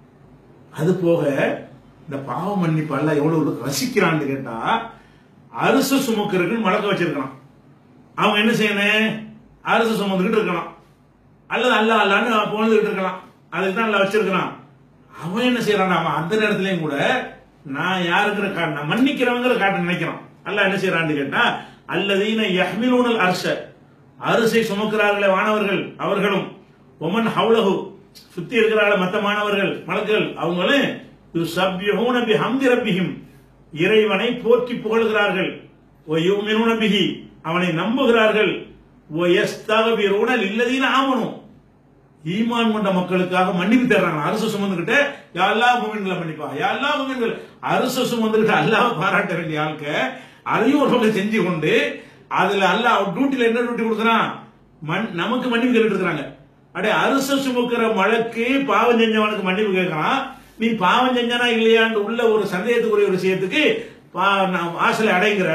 அது போக இந்த பாவ மன்னிப்பு அல்லாஹ் எவ்வளவு ரசிக்கிறான்னு கேட்டா, அரிசி சுமக்கிறதுக்கு மடக்க வச்சிருக்கான், அவங்க என்ன செய்யணும், அரிசி சுமந்துக்கிட்டு இருக்கலாம், அல்லது அல்லாஹ் அல்லான்னு போனதுக்கிட்டு இருக்கலாம், அதுக்கு தான் அல்லாஹ் வச்சிருக்கான். அவன் என்ன செய்யறான், அவன் அந்த நேரத்திலையும் கூட நான் யாருங்கிற காட்ட மன்னிக்கிறவங்கிற காட்ட நினைக்கிறான். அல்லாஹ் என்ன செய்யறான்னு கேட்டா, அல்லதீன யஹ்மிலூனல் அர்ஷ, அரிசை சுமக்கிறார்களே வானவர்கள் அவர்களும், ஒமன் ஹவுலஹு, சுத்தி இருக்கிறார்களே மற்ற மாணவர்கள் மலக்குகள் அவங்களும், யுஸப்பிஹூன பிஹம்தி ரப்பிஹிம், இறைவனை போற்றி புகழ்கிறார்கள், வ யுமினூன பிஹி, அவனை நம்புகிறார்கள், வ யஸ்தக்பிரூன லில்லதீன ஆமனு, ஈமான் கொண்ட மக்களுக்காக மன்னிப்பு தேடுறாங்க. அரசு சுமந்துகிட்டு யா அல்லாஹ் முஃமின்களை மன்னிப்பா, யா அல்லாஹ் முஃமின்கள், அரசு சுமந்துகிட்டு அல்லாஹ் பாராட்ட வேண்டிய ஆளுக்க அதையும் ஒரு பக்கம் செஞ்சு கொண்டு அதுல அல்லாஹ் டியூட்டில என்ன டியூட்டி கொடுக்குறான், நமக்கு மன்னிப்பு கேட்டு இருக்கிறாங்க. அடே அரசு சுமக்கிற மழைக்கு பாவம் செஞ்சவனுக்கு மன்னிப்பு கேட்கறான், நீ பாவம் செஞ்சானா இல்லையான்னு உள்ள ஒரு சந்தேகத்துக்குரிய ஒரு விஷயத்துக்கு ஆசலை அடைங்கிற.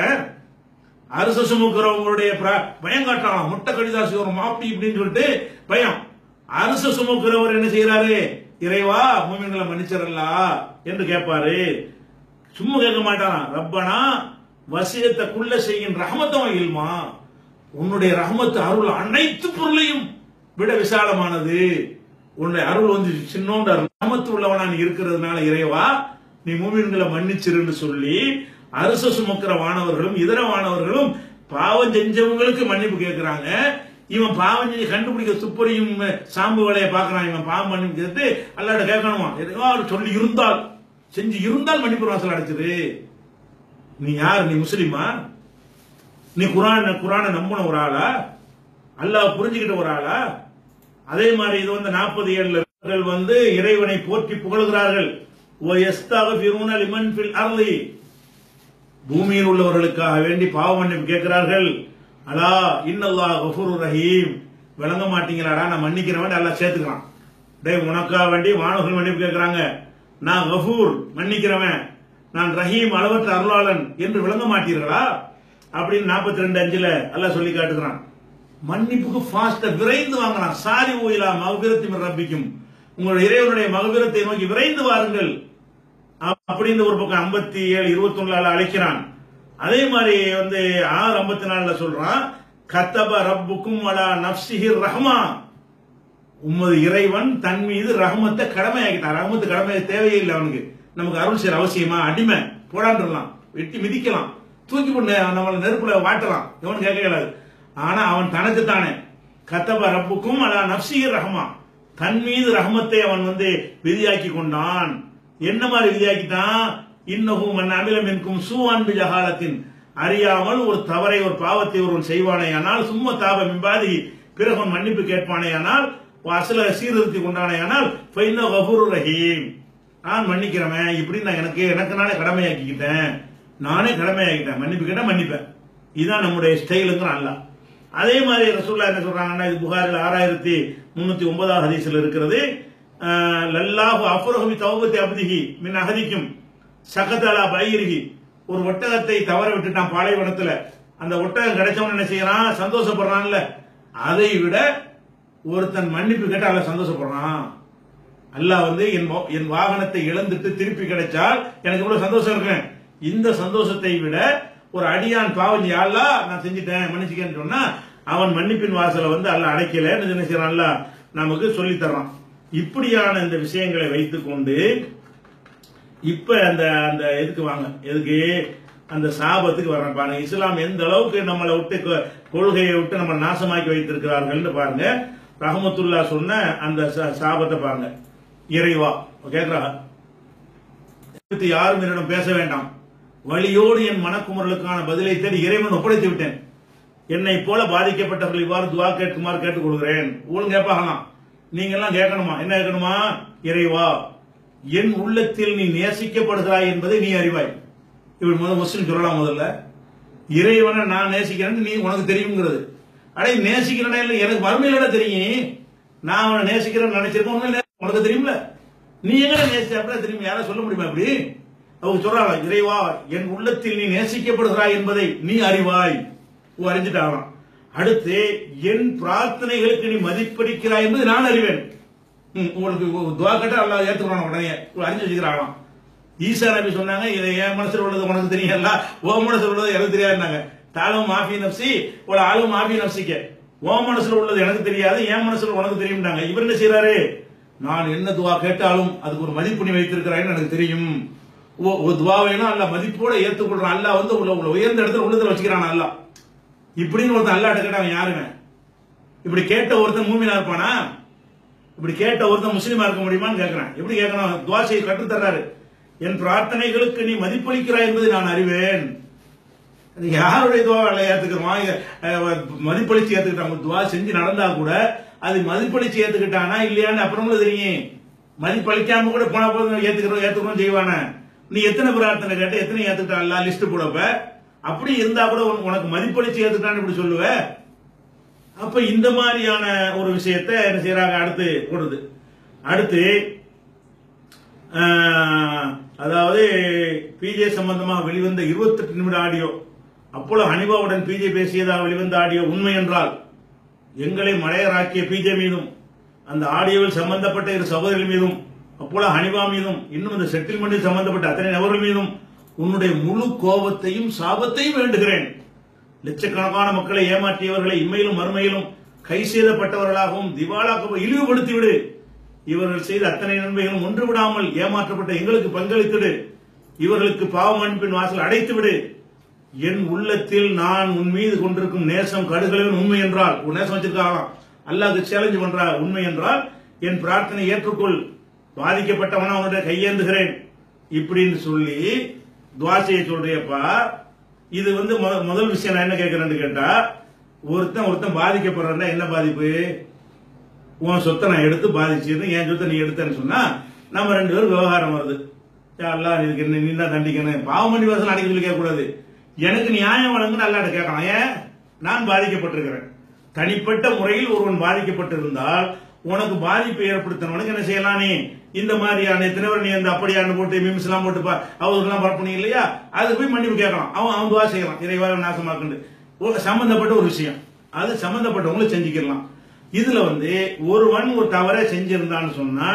அரசு சுமக்கிறவங்களுடைய பயம் காட்டுறான், முட்டை கடிதாசி ஒரு மாப்பி இப்படின்னு சொல்லிட்டு பயம். அரசு சுமக்கிறவர் என்ன செய்யறாரு, இறைவா மூமின்களை மன்னிச்சிடலா என்று கேட்பாரு. சும்மா கேட்க மாட்டான், ரப்பனா வசியத்தை குள்ள செய்யும் ரஹமத்தம் இல்மா, உன்னுடைய ரஹமத்து அருள் அனைத்து பொருளையும் விட விசாலமானது, உன்னுடைய அருள் வந்து சின்னோண்ட ரஹமத்து உள்ளவனா நீ இருக்கிறதுனால இறைவா நீ மூமின்களை மன்னிச்சிருன்னு சொல்லி அரசு சுமக்கிற வானவர்களும் இதர வானவர்களும் பாவம் செஞ்சவங்களுக்கு மன்னிப்பு கேட்கிறாங்க. இவன் பாவம் செஞ்சு கண்டுபிடிக்க துப்பறியும் சாம்பு வேலையை பார்க்கறான், இவன் பாவம் மன்னிப்பு கேட்டு அல்லாஹ்ட்ட கேட்கணுமா, ஏதாவது சொல்லி இருந்தால் செஞ்சு இருந்தால் மன்னிப்பு வாசல் அடைச்சிரு. நீ யார், நீ முஸ்லிமா, நீ குரான் குரானை நம்பின ஒரு ஆளா, அல்லாஹ் புரிஞ்சுக்கிட்ட ஒரு ஆளா? அதே மாதிரி இது வந்து நாற்பது ஏழுல வந்து இறைவனை போற்றி புகழ்கிறார்கள், பூமியில் உள்ளவர்களுக்காக வேண்டி பாவ மன்னிப்பு கேட்கிறார்கள். அலா இன்னல்லாஹ் கஃபூருர் ரஹீம், விளங்க மாட்டீங்களாடா நான் மன்னிக்கிறவன் அல்லாஹ் சேர்த்துக்கிறான். டே உனக்காக வேண்டி வானவர்கள் மன்னிப்பு கேட்கிறாங்க, நான் கஃபூர் மன்னிக்கிறவன், நான் ரஹீம் அளவற்ற அருளாளன் என்று விளங்க மாட்டீர்களா அப்படின்னு நாற்பத்தி ரெண்டு அஞ்சுல அல்லாஹ் சொல்லி காட்டுகிறான். மன்னிப்புக்கு ஃபாஸ்டா விரைந்து வாங்கலாம். சாரி ஓயிலா மகபிரத்தி ரப்பிக்கும், உங்களுடைய இறைவனுடைய மகபிரத்தை நோக்கி விரைந்து வாருங்கள். அப்படின்னு ஒரு பக்கம் ஐம்பத்தி ஏழு இருபத்தி ஒண்ணுல அழைக்கிறான். அதே மாதிரி வந்து ஆறு ஐம்பத்தி நாலுல சொல்றான், கத்தப ரப்புக்கும் அலா நஃப்ஸிஹி ரஹ்மா, உமது இறைவன் தன் மீது ரஹ்மத்தை கடமையாக்கிட்டான். ரஹ்மத்து கடமை தேவையில்லை அவனுக்கு. நமக்கு அருள் செய்யற அவசியமா? அடிமை போடாண்டுலாம், வெட்டி மிதிக்கலாம், தூக்கி போட்டு நம்மள நெருப்புல வாட்டலாம், எவனு கேட்க இயலாது. ஆனா அவன் தனக்கு தானே கத்தப ரப்புக்கும் அலா நஃப்ஸிஹி ரஹ்மா, தன் மீது ரஹ்மத்தை அவன் வந்து விதியாக்கி கொண்டான். என்ன மாதிரி விதியாக்கிட்டான்? இன்னஹு மன் அமில மின்கும் சூஅன் பிஜஹாலத்தின், அறியாமல் ஒரு தவறை ஒரு பாவத்தை ஒருவன் செய்வானேயானால், சும்மா தாப மிம்பாதி, பிறகு மன்னிப்பு கேட்பானேயானால், அசல சீர்திருத்தி கொண்டானேயானால், ஃபைன்னஹு கஃபூருர் ரஹீம், நான் மன்னிக்கிறவன். இப்படி நான் எனக்கு எனக்கு நானே கடமையாக்கிக்கிட்டேன், நானே கடமையாக்கிட்டேன், மன்னிப்பு கேட்டா மன்னிப்பேன். இதுதான் நம்முடைய ஸ்டைலுங்கிற அல்லாஹ். அதே மாதிரி ரசூலுல்லாஹ் என்ன சொல்றாங்கன்னா, இது புகாரில் ஆறாயிரத்தி முன்னூத்தி ஒன்பதாவது ஹதீஸ்ல இருக்கிறது, லல்லாஹு அஃப்ரஹு பி தௌபத்தி அப்திஹி மின் அஹதிக்கும் சகதலா பைரிஹி, ஒரு ஒட்டகத்தை தவற விட்டுட்டான் பாலைவனத்துல, அந்த ஒட்டகம் கிடைச்சவன் என்ன செய்யறான்? சந்தோஷப்படுறான்ல. அதை விட ஒருத்தன் மன்னிப்பு கேட்ட அல்ல சந்தோஷப்படுறான். அல்லாஹ் வந்து என் வாகனத்தை இழந்துட்டு திருப்பி கிடைச்சால் எனக்கு இவ்வளவு சந்தோஷம் இருக்கு. இந்த சந்தோஷத்தை விட ஒரு அடியான் பாவம் அல்லா நான் செஞ்சுட்டேன் மன்னிச்சுக்கேன்னு சொன்னா, அவன் மன்னிப்பின் வாசலை வந்து அல்ல அடைக்கல என்ன செய்யறான்? அல்லாஹ் நமக்கு சொல்லி தர்றான். இப்படியான இந்த விஷயங்களை வைத்துக் கொண்டு இப்ப அந்த அந்த எதுக்கு வாங்க, எதுக்கு அந்த சாபத்துக்கு வர்றேன் பாருங்க. இஸ்லாம் எந்த அளவுக்கு நம்மளை விட்டு கொள்கையை விட்டு நம்ம நாசமாக்கி வைத்திருக்கிறார்கள் பாருங்க. ரஹமத்துல்லா சொன்ன அந்த சாபத்தை பாருங்க. இறைவா கேட்கிறா, யாரும் என்னிடம் பேச வேண்டாம், வழியோடு என் மனக்குமுறலுக்கான பதிலை தேடி இறைவன் ஒப்படைத்து விட்டேன். என்னை போல பாதிக்கப்பட்டவர்கள் இவ்வாறு துவா கேட்குமாறு கேட்டுக் கொள்கிறேன். ஊழல் கேட்பாங்களாம், நீங்க எல்லாம் கேட்கணுமா? என்ன கேட்கணுமா? இறைவா, என் உள்ளத்தில் நீ நேசிக்கப்படுகிறாய் என்பதை நீ அறிவாய். இப்படி முதல் முஸ்லிம் சொல்லலாம். முதல்ல இறைவனை நான் நேசிக்கிறேன் நீ உனக்கு தெரியுங்கிறது. அடே நேசிக்கிறேன் இல்லை, எனக்கு மறுமையில தெரியும். நான் அவனை நேசிக்கிறேன்னு நினைச்சிருக்கேன், உனக்கு தெரியும்ல. நீ எங்க நேசி அப்படின்னா தெரியும், யாரும் சொல்ல முடியுமா? அப்படி அவங்க சொல்றாங்க, இறைவா என் உள்ளத்தில் நீ நேசிக்கப்படுகிறாய் என்பதை நீ அறிவாய், அறிஞ்சிட்டாங்களாம். அடுத்து என் பிரார்த்தனைகளுக்கு நீ மதிப்பளிக்கிறாய் என்பதை நான் அறிவேன். உங்களுக்கு துவா கேட்டா அல்லாஹ் ஏத்துக்கிறான், உடனே அறிஞ்சு வச்சுக்கிறாங்களாம். ஈசா நபி சொன்னாங்க, இதை என் மனசுல உள்ளது உனக்கு தெரியல, ஓ மனசுல உள்ளது எனக்கு தெரியாதுன்னாங்க. தாலும் மாஃபி நப்சி ஒரு ஆளும் மாஃபி நப்சிக்க, ஓ மனசுல உள்ளது எனக்கு தெரியாது, என் மனசுல உனக்கு தெரியும்னாங்க. இவர் என்ன செய்யறாரு? நான் என்ன துவா கேட்டாலும் அதுக்கு ஒரு மதிப்பு நீ வைத்திருக்கிறாய்ன்னு எனக்கு தெரியும். துவா வேணும் அல்ல மதிப்போட ஏத்துக்கொள்றான். அல்லா வந்து உள்ள உயர்ந்த இடத்துல உள்ளத்துல வச்சுக்கிறான். அல்லா இப்படின்னு ஒருத்தன் அல்லாட்ட கேட்ட அவன் யாருங்க? இப்படி கேட்ட ஒருத்தன் மூமினா இருப்பானா? இப்படி கேட்ட ஒருத்தன் முஸ்லீமா இருக்க முடியுமான்னு கேட்கிறான். எப்படி கேட்கணும்? துவா செய்ய கற்று தர்றாரு. என் பிரார்த்தனைகளுக்கு நீ மதிப்பளிக்கிறாய் என்பதை நான் அறிவேன். யாருடைய துவா ஏத்துக்கிறோம்? மதிப்பளிச்சு ஏத்துக்கிட்டாங்க. துவா செஞ்சு நடந்தா கூட அது மதிப்பளிச்சு ஏத்துக்கிட்டானா இல்லையான்னு அப்புறமா தெரியும். மதிப்பளிக்காம கூட போனா போதும் ஏத்துக்கிறோம் ஏத்துக்கிறோம் செய்வான. நீ எத்தனை பிரார்த்தனை கேட்ட, எத்தனை ஏத்துக்கிட்டா லிஸ்ட் போடப்ப, அப்படி இருந்தா கூட உனக்கு மதிப்பளிச்சு ஏத்துக்கிட்டான்னு இப்படி சொல்லுவ. அப்ப இந்த மாதிரியான ஒரு விஷயத்தை என்ன செய்யறாங்க? அடுத்து கொடுது. அடுத்து அதாவது பிஜே சம்பந்தமா வெளிவந்த இருபத்தி எட்டு நிமிட ஆடியோ, அப்போலோ ஹனிபாவுடன் பிஜே பேசியதாக வெளிவந்த ஆடியோ உண்மை என்றால் எங்களை மலையராக்கிய பிஜே மீதும் அந்த ஆடியோவில் சம்பந்தப்பட்ட இரு சகோதரிகள் மீதும் அப்போலோ ஹனிபா மீதும் இன்னும் இந்த செட்டில்மெண்டில் சம்பந்தப்பட்ட அத்தனை நபர்கள் மீதும் உன்னுடைய முழு கோபத்தையும் சாபத்தையும் வேண்டுகிறேன். லட்சக்கணக்கான மக்களை ஏமாற்றியவர்களை இம்மையிலும் மறுமையிலும் கை செய்தப்பட்டவர்களாகவும் திவாலாக இழிவுபடுத்திவிடு. இவர்கள் செய்த அத்தனை நன்மைகளும் ஒன்று விடாமல் ஏமாற்றப்பட்ட எங்களுக்கு பங்களித்துடு. இவர்களுக்கு பாவ மன்னிப்பின் வாசல் அடைத்து விடு. என் உள்ளத்தில் நான் உன் மீது கொண்டிருக்கும் நேசம் கடுகளவில் உண்மை என்றால், உன் நேசம் வச்சிருக்காங்களாம், அல்லாஹ்க்கு சேலஞ்ச் பண்றா, உண்மை என்றால் என் பிரார்த்தனை ஏற்றுக்கொள், பாதிக்கப்பட்டவனா அவனுடைய கையேந்துகிறேன் இப்படின்னு சொல்லி துவா செய்ய சொல்றியப்பா. இது வந்து முதல் விஷயம் நான் என்ன கேட்கிறேன்னு கேட்டா, ஒருத்தன் ஒருத்தன் பாதிக்கப்படுறா என்ன பாதிப்பு? உன் சொத்தை நான் எடுத்து பாதிச்சிருந்தேன், என் சொத்தை நீ எடுத்தேன்னு சொன்னா நம்ம ரெண்டு பேரும் விவகாரம் வருது. அல்லாஹ் இதுக்கு என்ன நீ தான் தண்டிக்கணும், பாவம் பண்ணி வாசல் அடிக்க சொல்லி கேட்கக்கூடாது. எனக்கு நியாயம் வழங்குன்னு அல்லாஹ்ட்ட கேட்கலாம். ஏன்? நான் பாதிக்கப்பட்டிருக்கிறேன். தனிப்பட்ட முறையில் ஒருவன் பாதிக்கப்பட்டிருந்தால் உனக்கு பாதிப்பை ஏற்படுத்தவனுக்கு என்ன செய்யலாம்? நீ இந்த மாதிரியான எத்தனை பேர் நீ அந்த அப்படியான போட்டு மீம்ஸ் எல்லாம் போட்டு அவருக்கெல்லாம் பரப்புனீங்க இல்லையா, அது போய் மன்னிப்பு கேட்கலாம். அவன் அவன் துவா செய்யலாம், இறைவா நாசமாக்குண்டு சம்பந்தப்பட்ட ஒரு விஷயம், அது சம்பந்தப்பட்டவங்களை செஞ்சுக்கலாம். இதுல வந்து ஒருவன் ஒரு தவறை செஞ்சிருந்தான்னு சொன்னா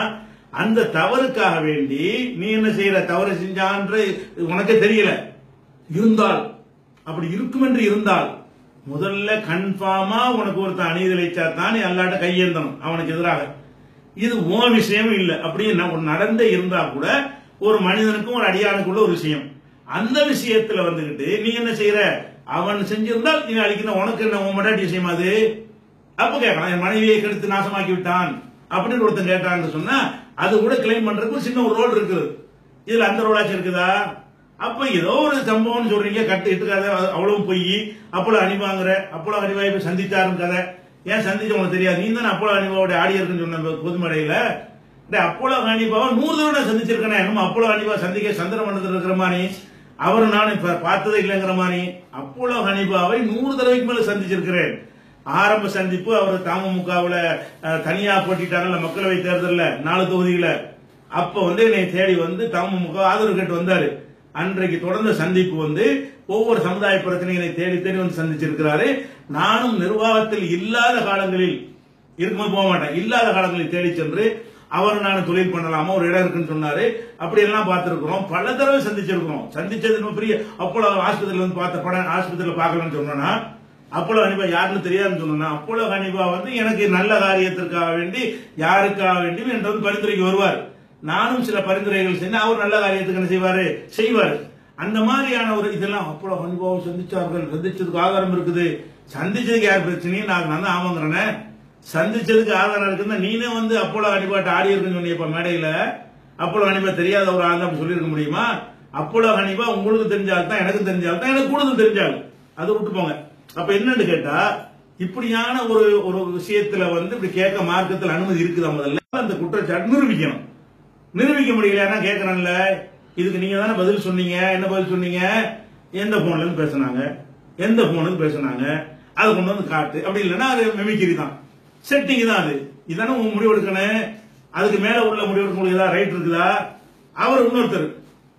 அந்த தவறுக்காக வேண்டி நீ என்ன செய்யற, தவறு செஞ்சான்று உனக்கே தெரியல, இருந்தால் அப்படி இருக்கும் என்று இருந்தால் முதல்ல கன்ஃபார்மா உனக்கு ஒருத்தன் அநீதி இழைச்சா தான் நீ அல்லாட்ட கையேந்தணும் அவனுக்கு எதிராக. இது ஓ விஷயமும் இல்லை. அப்படியே நடந்த இருந்தா கூட ஒரு மனிதனுக்கும் ஒரு அடியானுக்குள்ள ஒரு விஷயம், அந்த விஷயத்துல வந்துகிட்டு நீ என்ன செய்யற, அவன் செஞ்சிருந்தால் நீ அழிக்கணும், உனக்கு என்ன உன் மடாட்டி விஷயம் அது? அப்ப கேட்கலாம், என் மனைவியை கெடுத்து நாசமாக்கி விட்டான் அப்படின்னு ஒருத்தன் கேட்டான்னு சொன்னா அது கூட கிளைம் பண்றதுக்கு ஒரு சின்ன ஒரு ரோல் இருக்குது. இதுல அந்த ரோலாச்சும் இருக்குதா? அப்ப ஏதோ ஒரு சம்பவம் சொல்றீங்க, கட்டு இட்டுக்காத, அவ்வளவு பொய். அப்போலோ அனிவாங்கிற, அப்போலோ அனிவாய் போய் சந்திச்சாருன்னு கதை ஏன் சந்திச்சு உனக்கு தெரியாது? நீ தானே அப்போலோ அனிபாவோட ஆடி இருக்குன்னு சொன்ன பொதுமடையில. அப்போலோ அனிபாவை நூறு தடவை நான் சந்திச்சிருக்கேன். நம்ம அப்போலோ அனிபா சந்திக்க சந்திர மண்டலத்தில் இருக்கிற மாதிரி அவர் நான் இப்ப பார்த்ததே இல்லைங்கிற மாதிரி அப்போலோ ஹனிபாவை நூறு தடவைக்கு மேல சந்திச்சிருக்கிறேன். ஆரம்ப சந்திப்பு அவர் தமுமுகவுல தனியா போட்டிட்டாங்கல்ல மக்களவை தேர்தலில் நாலு தொகுதியில, அப்ப வந்து என்னை தேடி வந்து தமுமுக ஆதரவு கேட்டு வந்தாரு. அன்றைக்கு தொடர்ந்த சந்திப்பு வந்து ஒவ்வொரு சமுதாய பிரச்சனைகளை தேடி தேடி வந்து சந்திச்சிருக்கிறாரு. நானும் நிர்வாகத்தில் இல்லாத காலங்களில் இருக்கும்போது போக மாட்டேன், இல்லாத காலங்களில் தேடி சென்று அவர் நான் தொழில் பண்ணலாமா ஒரு இடம் இருக்குன்னு சொன்னாரு. அப்படி எல்லாம் பார்த்திருக்கிறோம், பல தடவை சந்திச்சிருக்கிறோம். சந்திச்சது பெரிய அப்போலோ ஆஸ்பத்திரியில் வந்து பார்த்த படம் ஆஸ்பத்திரியில் பார்க்கலாம்னு சொன்னா அப்போலோ ஹனிபா யாருன்னு தெரியாதுன்னு சொன்னா அப்போலோ ஹனிபா வந்து எனக்கு நல்ல காரியத்திற்காக வேண்டி யாருக்காக வேண்டியும் என்ற வந்து பரிந்துரைக்கு வருவார். நானும் சில பரிந்துரைகள் செஞ்சு அவர் நல்ல காரியத்துக்கு என்ன செய்வாரு செய்வாரு. அந்த மாதிரியான ஒரு இதெல்லாம் அப்போலோ ஹனிபாவை சந்திச்சார்கள், சந்திச்சதுக்கு ஆதாரம் இருக்குது. சந்திச்சதுக்கு யார் பிரச்சனையும் நான் நான் தான் ஆமாங்கிறேன்னு, சந்திச்சதுக்கு ஆதாரம் இருக்குன்னா நீனே வந்து அப்போலோ ஹனிபாட்ட ஆடி இருக்குன்னு சொன்னீங்க மேடையில. அப்போலோ ஹனிபா தெரியாத ஒரு ஆள் அப்படி சொல்லியிருக்க முடியுமா? அப்போலோ ஹனிபா உங்களுக்கு தெரிஞ்சால்தான் எனக்கு தெரிஞ்சால்தான் எனக்கு கூடுதல் தெரிஞ்சாலும் அதை விட்டு போங்க. அப்ப என்னன்னு கேட்டா இப்படியான ஒரு ஒரு விஷயத்துல வந்து இப்படி கேட்க மார்க்கத்தில் அனுமதி இருக்குதா? முதல்ல அந்த குற்றச்சாட்டு நிரூபிக்கணும். நிரூபிக்க முடியல கேட்கறேன்ல, இதுக்கு நீங்க தானே பதில் சொன்னீங்க. என்ன பதில் சொன்னீங்க? எந்த போன்ல இருந்து பேசினாங்க, எந்த போன்ல இருந்து பேசினாங்க, அதை கொண்டு வந்து காட்டு. அப்படி இல்லைன்னா அது மிமிக்கிரி தான், செட்டிங் தான். அது இதானே உங்க முடிவு எடுக்கணும். அதுக்கு மேல உள்ள முடிவு எடுக்க முடியுதா? ரைட் இருக்குதா? அவர் இன்னொருத்தர்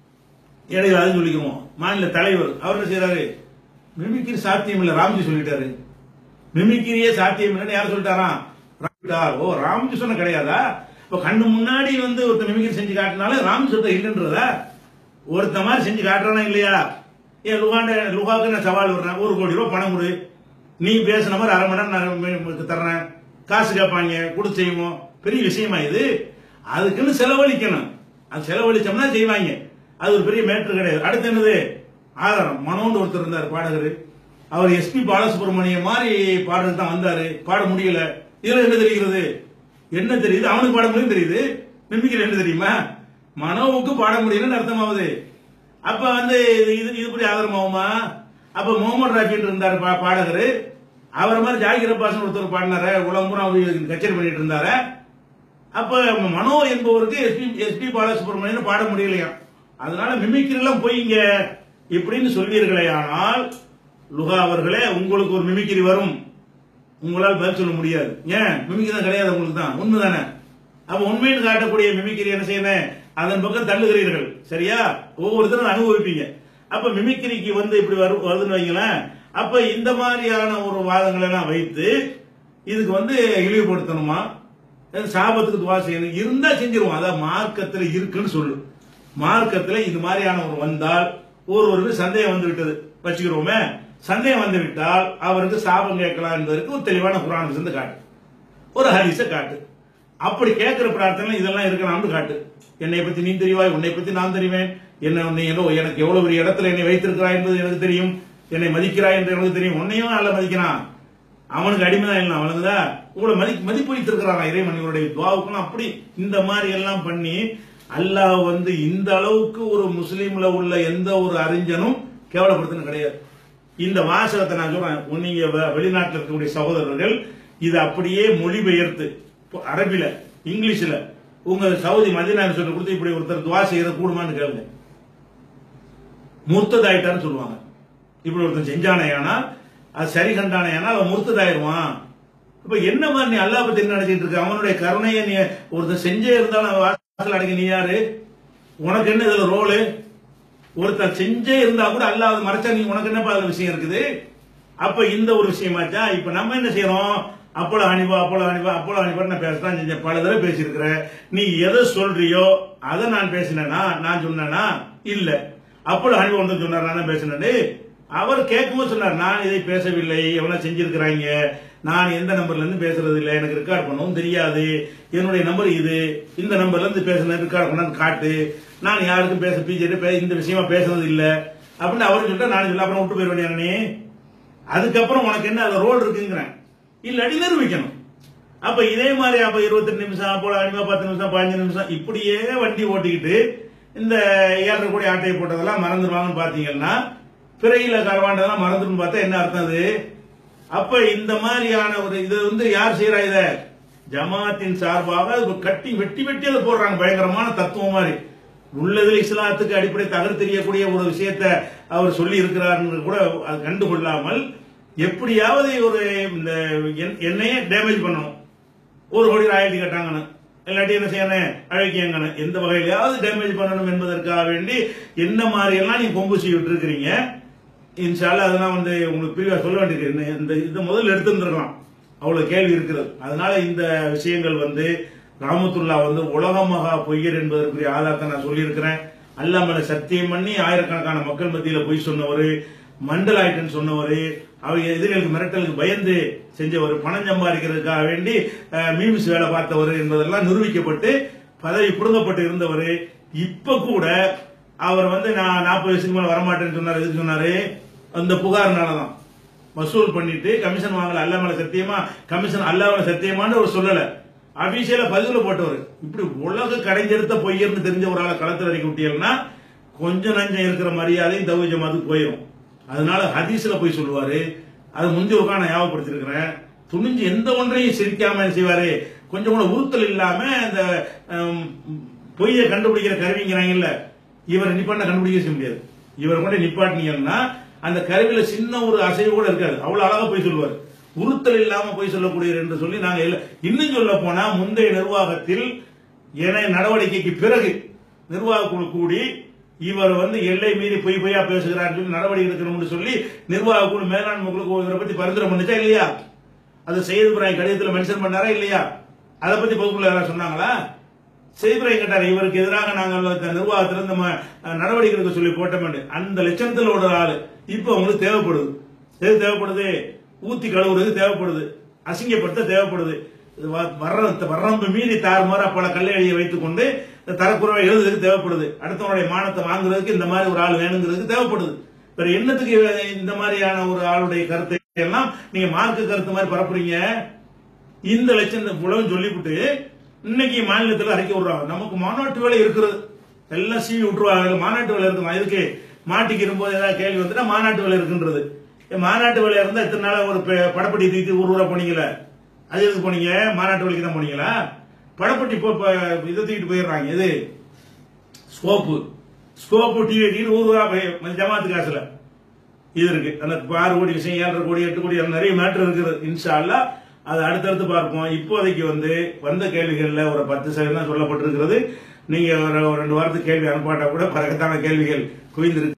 இடையில அது சொல்லிக்குவோம் மாநில தலைவர் அவர் என்ன செய்யறாரு, மிமிக்கிரி சாத்தியம் இல்ல ராம்ஜி சொல்லிட்டாரு. மிமிக்கிரியே சாத்தியம் இல்லைன்னு யார் சொல்லிட்டாராம்? ஓ ராம்ஜி சொன்ன கிடையாதா? இப்ப கண்ணு முன்னாடி வந்து ஒருத்தர் மிமிக்கிரி செஞ்சு காட்டினாலும் ராம்ஜி சொல்ற இல்லைன்றதா? ஒருத்த மாதிரி செஞ்சு காட்டுறானா இல்லையா? ஏன் லுகாண்ட லுகாவுக்கு நான் சவால் விடுறேன், ஒரு கோடி ரூபாய் பணம் கொடு, நீ பேசின மாதிரி அரை மணி நேரம் நான் தர்றேன், காசு கேட்பாங்க கொடுத்து செய்வோம். பெரிய விஷயமா இது? அதுக்குன்னு செலவழிக்கணும். அது செலவழிச்சோம்னா செய்வாங்க, அது ஒரு பெரிய மேட்ரு கிடையாது. அடுத்து என்னது? ஆதாரம். மனோன்னு ஒருத்தர் இருந்தார் பாடகர், அவர் எஸ்பி பாலசுப்ரமணியம் மாதிரி பாடுறது தான் வந்தாரு, பாட முடியல. இதுல என்ன தெரிகிறது? என்ன தெரியுது? அவனுக்கு பாட முடியும் தெரியுது. மிமிக்கிரி என்ன தெரியுமா? மனோவுக்கு பாட முடியலன்னு அர்த்தமாவது. அப்ப வந்து இது இதுபடி ஆதாரமாகுமா? அப்ப முகமது ராஃபின்னு இருந்தார் பாடகர், அவர் மாதிரி ஜாகிர் அப்பாஸ் ஒருத்தர் பாடினார உலகம்பூரா கச்சேரி பண்ணிட்டு இருந்தார. அப்ப மனோ என்பவருக்கு எஸ்பி எஸ்பி பாலசுப்ரமணியன் பாட முடியலையா? அதனால மிமிக்கிரி எல்லாம் போய் இங்க இப்படின்னு சொல்வீர்களே. ஆனால் லுகா அவர்களே, உங்களுக்கு ஒரு மிமிக்கிரி வரும், உங்களால் பதில் சொல்ல முடியாது. ஏன்? மிமிக்கிரி தான் கிடையாது உங்களுக்கு தான், உண்மைதானே? அப்ப உண்மைன்னு காட்டக்கூடிய மிமிக்கிரி என்ன செய்யணும்? அதன் பக்கம் தள்ளுகிறீர்கள். சரியா? ஒவ்வொருத்தரும் அனுபவிப்பீங்க. அப்ப மிமிக்கிரிக்கு வந்து இப்படி வருதுன்னு வைங்களேன். அப்ப இந்த மாதிரியான ஒரு வாதங்களை எல்லாம் வைத்து இதுக்கு வந்து இழிவுபடுத்தணுமா, சாபத்துக்கு துவா செய்யணும் இருந்தா செஞ்சிருவோம். அதான் மார்க்கத்தில் இருக்குன்னு சொல்லு. மார்க்கத்தில் இது மாதிரியான ஒரு வந்தால் ஒருவருக்கு சந்தேகம் வந்து விட்டது வச்சுக்கிறோமே, சந்தேகம் வந்து விட்டால் அவருக்கு சாபம் கேட்கலாம் என்பதற்கு ஒரு தெளிவான குர்ஆன் இருந்து காட்டு, ஒரு ஹதீஸை காட்டு. அப்படி கேட்கிற பிரார்த்தனை இதெல்லாம் இருக்கலாம்னு காட்டு. என்னை பத்தி நீ தெரிவாய், உன்னை பத்தி நான் தெரிவேன், என்ன எனக்கு எவ்வளவு பெரிய இடத்துல என்னை வைத்திருக்கிறாய் என்பது எனக்கு தெரியும், என்னை மதிக்கிறாய் என்று எனக்கு தெரியும். உன்னையும் நல்ல மதிக்கிறான், அவனுக்கு அடிமைதான் இல்லை, அவனுக்குதான் உங்களை மதி மதிப்பு வைத்திருக்கிறான் இறைவன் இவருடைய துவாவுக்குன்னு. அப்படி இந்த மாதிரி எல்லாம் பண்ணி அல்லாஹ் வந்து இந்த அளவுக்கு ஒரு முஸ்லீம்ல உள்ள எந்த ஒரு அறிஞனும் கேவலப்படுத்தின கிடையாது. இந்த வாசகத்தை நான் சொல்றேன், நீங்க வெளிநாட்டில் இருக்கக்கூடிய சகோதரர்கள் இது அப்படியே மொழிபெயர்த்து அரபில இங்கிலீஷ்ல உங்க சவுதி மதீனா சொல்லி கொடுத்து இப்படி ஒருத்தர் துவா செய்யற கூடுமான்னு கேளுங்க. முர்த்ததாயிட்டான்னு சொல்லுவாங்க. இப்படி ஒருத்தர் செஞ்சானேயானா அது சரி கண்டானேயானா அவன் முர்த்ததாயிருவான். இப்ப என்ன மாதிரி நீ அல்லாஹ் பத்தி என்ன நினைச்சிட்டு இருக்க? அவனுடைய கருணையை நீ ஒருத்தர் செஞ்சே இருந்தாலும் வாசல் அடங்கி நீ யாரு? உனக்கு என்ன இதுல ரோலு? ஒருத்தர் செஞ்சே இருந்தா கூட அல்லாஹ் மறைச்சா நீ உனக்கு என்ன விஷயம் இருக்குது? அப்ப இந்த ஒரு விஷயமாச்சா? இப்ப நம்ம என்ன செய்யறோம்? Apollo Hanifa Apollo Hanifa Apollo Hanifa நான் பேசத்தான் செஞ்சேன், பல தடவை பேசியிருக்கிறேன். நீ எதை சொல்றியோ அதை நான் பேசினேனா, நான் சொன்னேனா? இல்ல. அப்போலோ ஹனிஃபா வந்து சொன்னார், நான் பேசினேன்னு. அவர் கேட்கும்போது சொன்னார், நான் இதை பேசவில்லை, எவனா செஞ்சிருக்கிறாங்க, நான் எந்த நம்பர்ல இருந்து பேசுறது இல்லை, எனக்கு ரெக்கார்ட் பண்ணவும் தெரியாது, என்னுடைய நம்பர் இது, இந்த நம்பர்ல இருந்து பேசுன ரெக்கார்ட் பண்ண காட்டு, நான் யாருக்கும் பேச பிஜே இந்த விஷயமா பேசுறது இல்ல அப்படின்னு அவரு சொல்லிட்டு நான் சொல்ல அப்புறம் விட்டு போயிருவேன் நீ. அதுக்கப்புறம் உனக்கு என்ன அதுல ரோல் இருக்குங்கிறேன், இல்லாட்டி நிரூபிக்கணும். அப்ப இதே மாதிரி அப்ப இருபத்தி எட்டு நிமிஷம் போல அனிமா பத்து நிமிஷம் பதினஞ்சு நிமிஷம் இப்படியே வண்டி ஓட்டிக்கிட்டு இந்த ஏழரை கோடி ஆட்டையை போட்டதெல்லாம் மறந்துடுவாங்கன்னு பாத்தீங்கன்னா, பிறையில கரவாண்டதெல்லாம் மறந்துடும் பார்த்தா என்ன அர்த்தம் அது? அப்ப இந்த மாதிரியான ஒரு இது வந்து யார் செய்யறா? இத ஜமாத்தின் சார்பாக கட்டி வெட்டி வெட்டி அதை போடுறாங்க, பயங்கரமான தத்துவம் மாதிரி. உள்ளதில் இஸ்லாத்துக்கு அடிப்படை தகர் தெரியக்கூடிய ஒரு விஷயத்தை அவர் சொல்லி இருக்கிறார் கூட அது கண்டுகொள்ளாமல் எப்படியாவது ஒரு இந்த என்னையே டேமேஜ் பண்ணணும், ஒரு கோடி ராயல்டி கட்டாங்கன்னு, இல்லாட்டி என்ன செய்யணும் அழைக்கியங்கன்னு, எந்த வகையிலாவது டேமேஜ் பண்ணணும் என்பதற்காக வேண்டி என்ன மாதிரி எல்லாம் நீங்க கொம்பு செய்விட்டு இருக்கிறீங்க. இன்ஷால்லா அதெல்லாம் வந்து உங்களுக்கு பிரிவா சொல்ல வேண்டியிருக்கு. இந்த இது முதல்ல எடுத்துருக்கலாம், அவ்வளவு கேள்வி இருக்கிறது. அதனால இந்த விஷயங்கள் வந்து ராமத்துல்லா வந்து உலகமகா பொய்யர் என்பதற்குரிய ஆதாரத்தை நான் சொல்லியிருக்கிறேன். அல்லாம சத்தியம் பண்ணி ஆயிரக்கணக்கான மக்கள் மத்தியில பொய் சொன்னவர், மண்டல் ஆயிட்டுன்னு சொன்னவர், அவர் எதிரிகளுக்கு மிரட்டலுக்கு பயந்து செஞ்சவர், பணம் சம்பாதிக்கிறதுக்காக வேண்டி மீம்ஸ் வேலை பார்த்தவர் என்பதெல்லாம் நிரூபிக்கப்பட்டு பதவி புடுங்கப்பட்டு இருந்தவர். இப்ப கூட அவர் வந்து நான் நாற்பது வயசுக்கு மேல வரமாட்டேன்னு சொன்னார். எதுக்கு சொன்னாரு? அந்த புகார்னாலதான் வசூல் பண்ணிட்டு கமிஷன் வாங்கல. அல்லா மேல சத்தியமா கமிஷன் அல்லா மேல சத்தியமான்னு அவர் சொல்லல, அபிஷேல பதிவுல போட்டவர். இப்படி உலக கடைஞ்செடுத்த பொய்யர்னு தெரிஞ்ச ஒரு ஆளை களத்தில் இறக்கி விட்டீங்கன்னா கொஞ்சம் நஞ்சம் இருக்கிற மரியாதையும் தௌஹீத் ஜமாத்துக்கு போயிடும். அதனால ஹதீஸ்ல போய் சொல்லுவாரு, அது முந்தி ஒரு நான் ஞாபகப்படுத்திருக்கிறேன். துணிஞ்சு எந்த ஒன்றையும் சிரிக்காம செய்வாரு, கொஞ்சம் கூட உறுத்தல் இல்லாம இந்த பொய்யை கண்டுபிடிக்கிற கருவிங்கிறாங்கல்ல, இவர் நிப்பாட்ட கண்டுபிடிக்க செய்ய முடியாது. இவர் கூட நிப்பாட்டினீங்கன்னா அந்த கருவியில சின்ன ஒரு அசைவு கூட இருக்காது, அவ்வளவு அழகா போய் சொல்லுவார். உறுத்தல் இல்லாம போய் சொல்லக்கூடியவர் என்று சொல்லி நாங்க இன்னும் சொல்ல போனா முந்தைய நிர்வாகத்தில் என நடவடிக்கைக்கு பிறகு நிர்வாக குழு கூடி இவர் வந்து எல்லை மீறி பொய் பொய்யா பேசுகிறார் சொல்லி நடவடிக்கை எடுக்கணும்னு சொல்லி நிர்வாக குழு மேலாண்மை குழு இவரை பத்தி பரிந்துரை பண்ணிச்சா இல்லையா? அது செய்து பிராய் கடிதத்தில் மென்ஷன் பண்ணாரா இல்லையா? அதை பத்தி பொதுக்குள்ள யாராவது சொன்னாங்களா? செய்திபிராய் கேட்டார், இவருக்கு எதிராக நாங்கள் நிர்வாகத்திலிருந்து நடவடிக்கை எடுக்க சொல்லி போட்டோம். அந்த லட்சணத்தில் ஒரு ஆளு இப்ப உங்களுக்கு தேவைப்படுது. எது தேவைப்படுது? ஊத்தி கழுவுறது தேவைப்படுது, அசிங்கப்படுத்த தேவைப்படுது. வரம்பு மீறி தாறுமாறா பல கல்லையை வைத்துக் கொண்டு தரக்குறைவை எழுதுறதுக்கு தேவைப்படுது. அடுத்தவனுடைய மானத்தை வாங்குறதுக்கு இந்த மாதிரி ஒரு ஆள் வேணுங்கிறதுக்கு தேவைப்படுது. வேற என்னத்துக்கு இந்த மாதிரியான ஒரு ஆளுடைய கருத்தை எல்லாம் நீங்க மார்க்க கருத்து மாதிரி பரப்புறீங்க? இந்த லட்சம் உலகம் சொல்லிவிட்டு இன்னைக்கு மாநிலத்தில் அறிக்கை விடுறாங்க, நமக்கு மாநாட்டு வேலை இருக்கிறது, எல்லாம் சீவி விட்டுருவாங்க, மாநாட்டு வேலை இருக்குமா? இதுக்கு மாட்டிக்கிற போது ஏதாவது கேள்வி வந்துட்டா மாநாட்டு வேலை இருக்குன்றது. மாநாட்டு வேலை இருந்தா இத்தனை நாள் ஒரு படப்பட்டி தூக்கி ஊர் ஊரா போனீங்களா? அது எதுக்கு போனீங்க? மாநாட்டு வேலைக்கு தான் போனீங்களா? படப்பட்டி இதை தூக்கிட்டு போயிடுறாங்க. இது ஸ்கோப்பு ஸ்கோப்பு டிவி ஊர் ஊரா ஜமாத்து காசுல இது இருக்கு. அந்த ஆறு கோடி விஷயம், ஏழரை கோடி, எட்டு கோடி நிறைய மேட்டர் இருக்குது. இன்ஷா அல்லாஹ் அது அடுத்தடுத்து பார்ப்போம். இப்போதைக்கு வந்து வந்த கேள்விகள்ல ஒரு பத்து சதவீதம் சொல்லப்பட்டிருக்கிறது. நீங்க ஒரு ரெண்டு வாரத்துக்கு கேள்வி அனுப்பாட்டா கூட பறக்கத்தான கேள்விகள் குவிந்திருக்கு.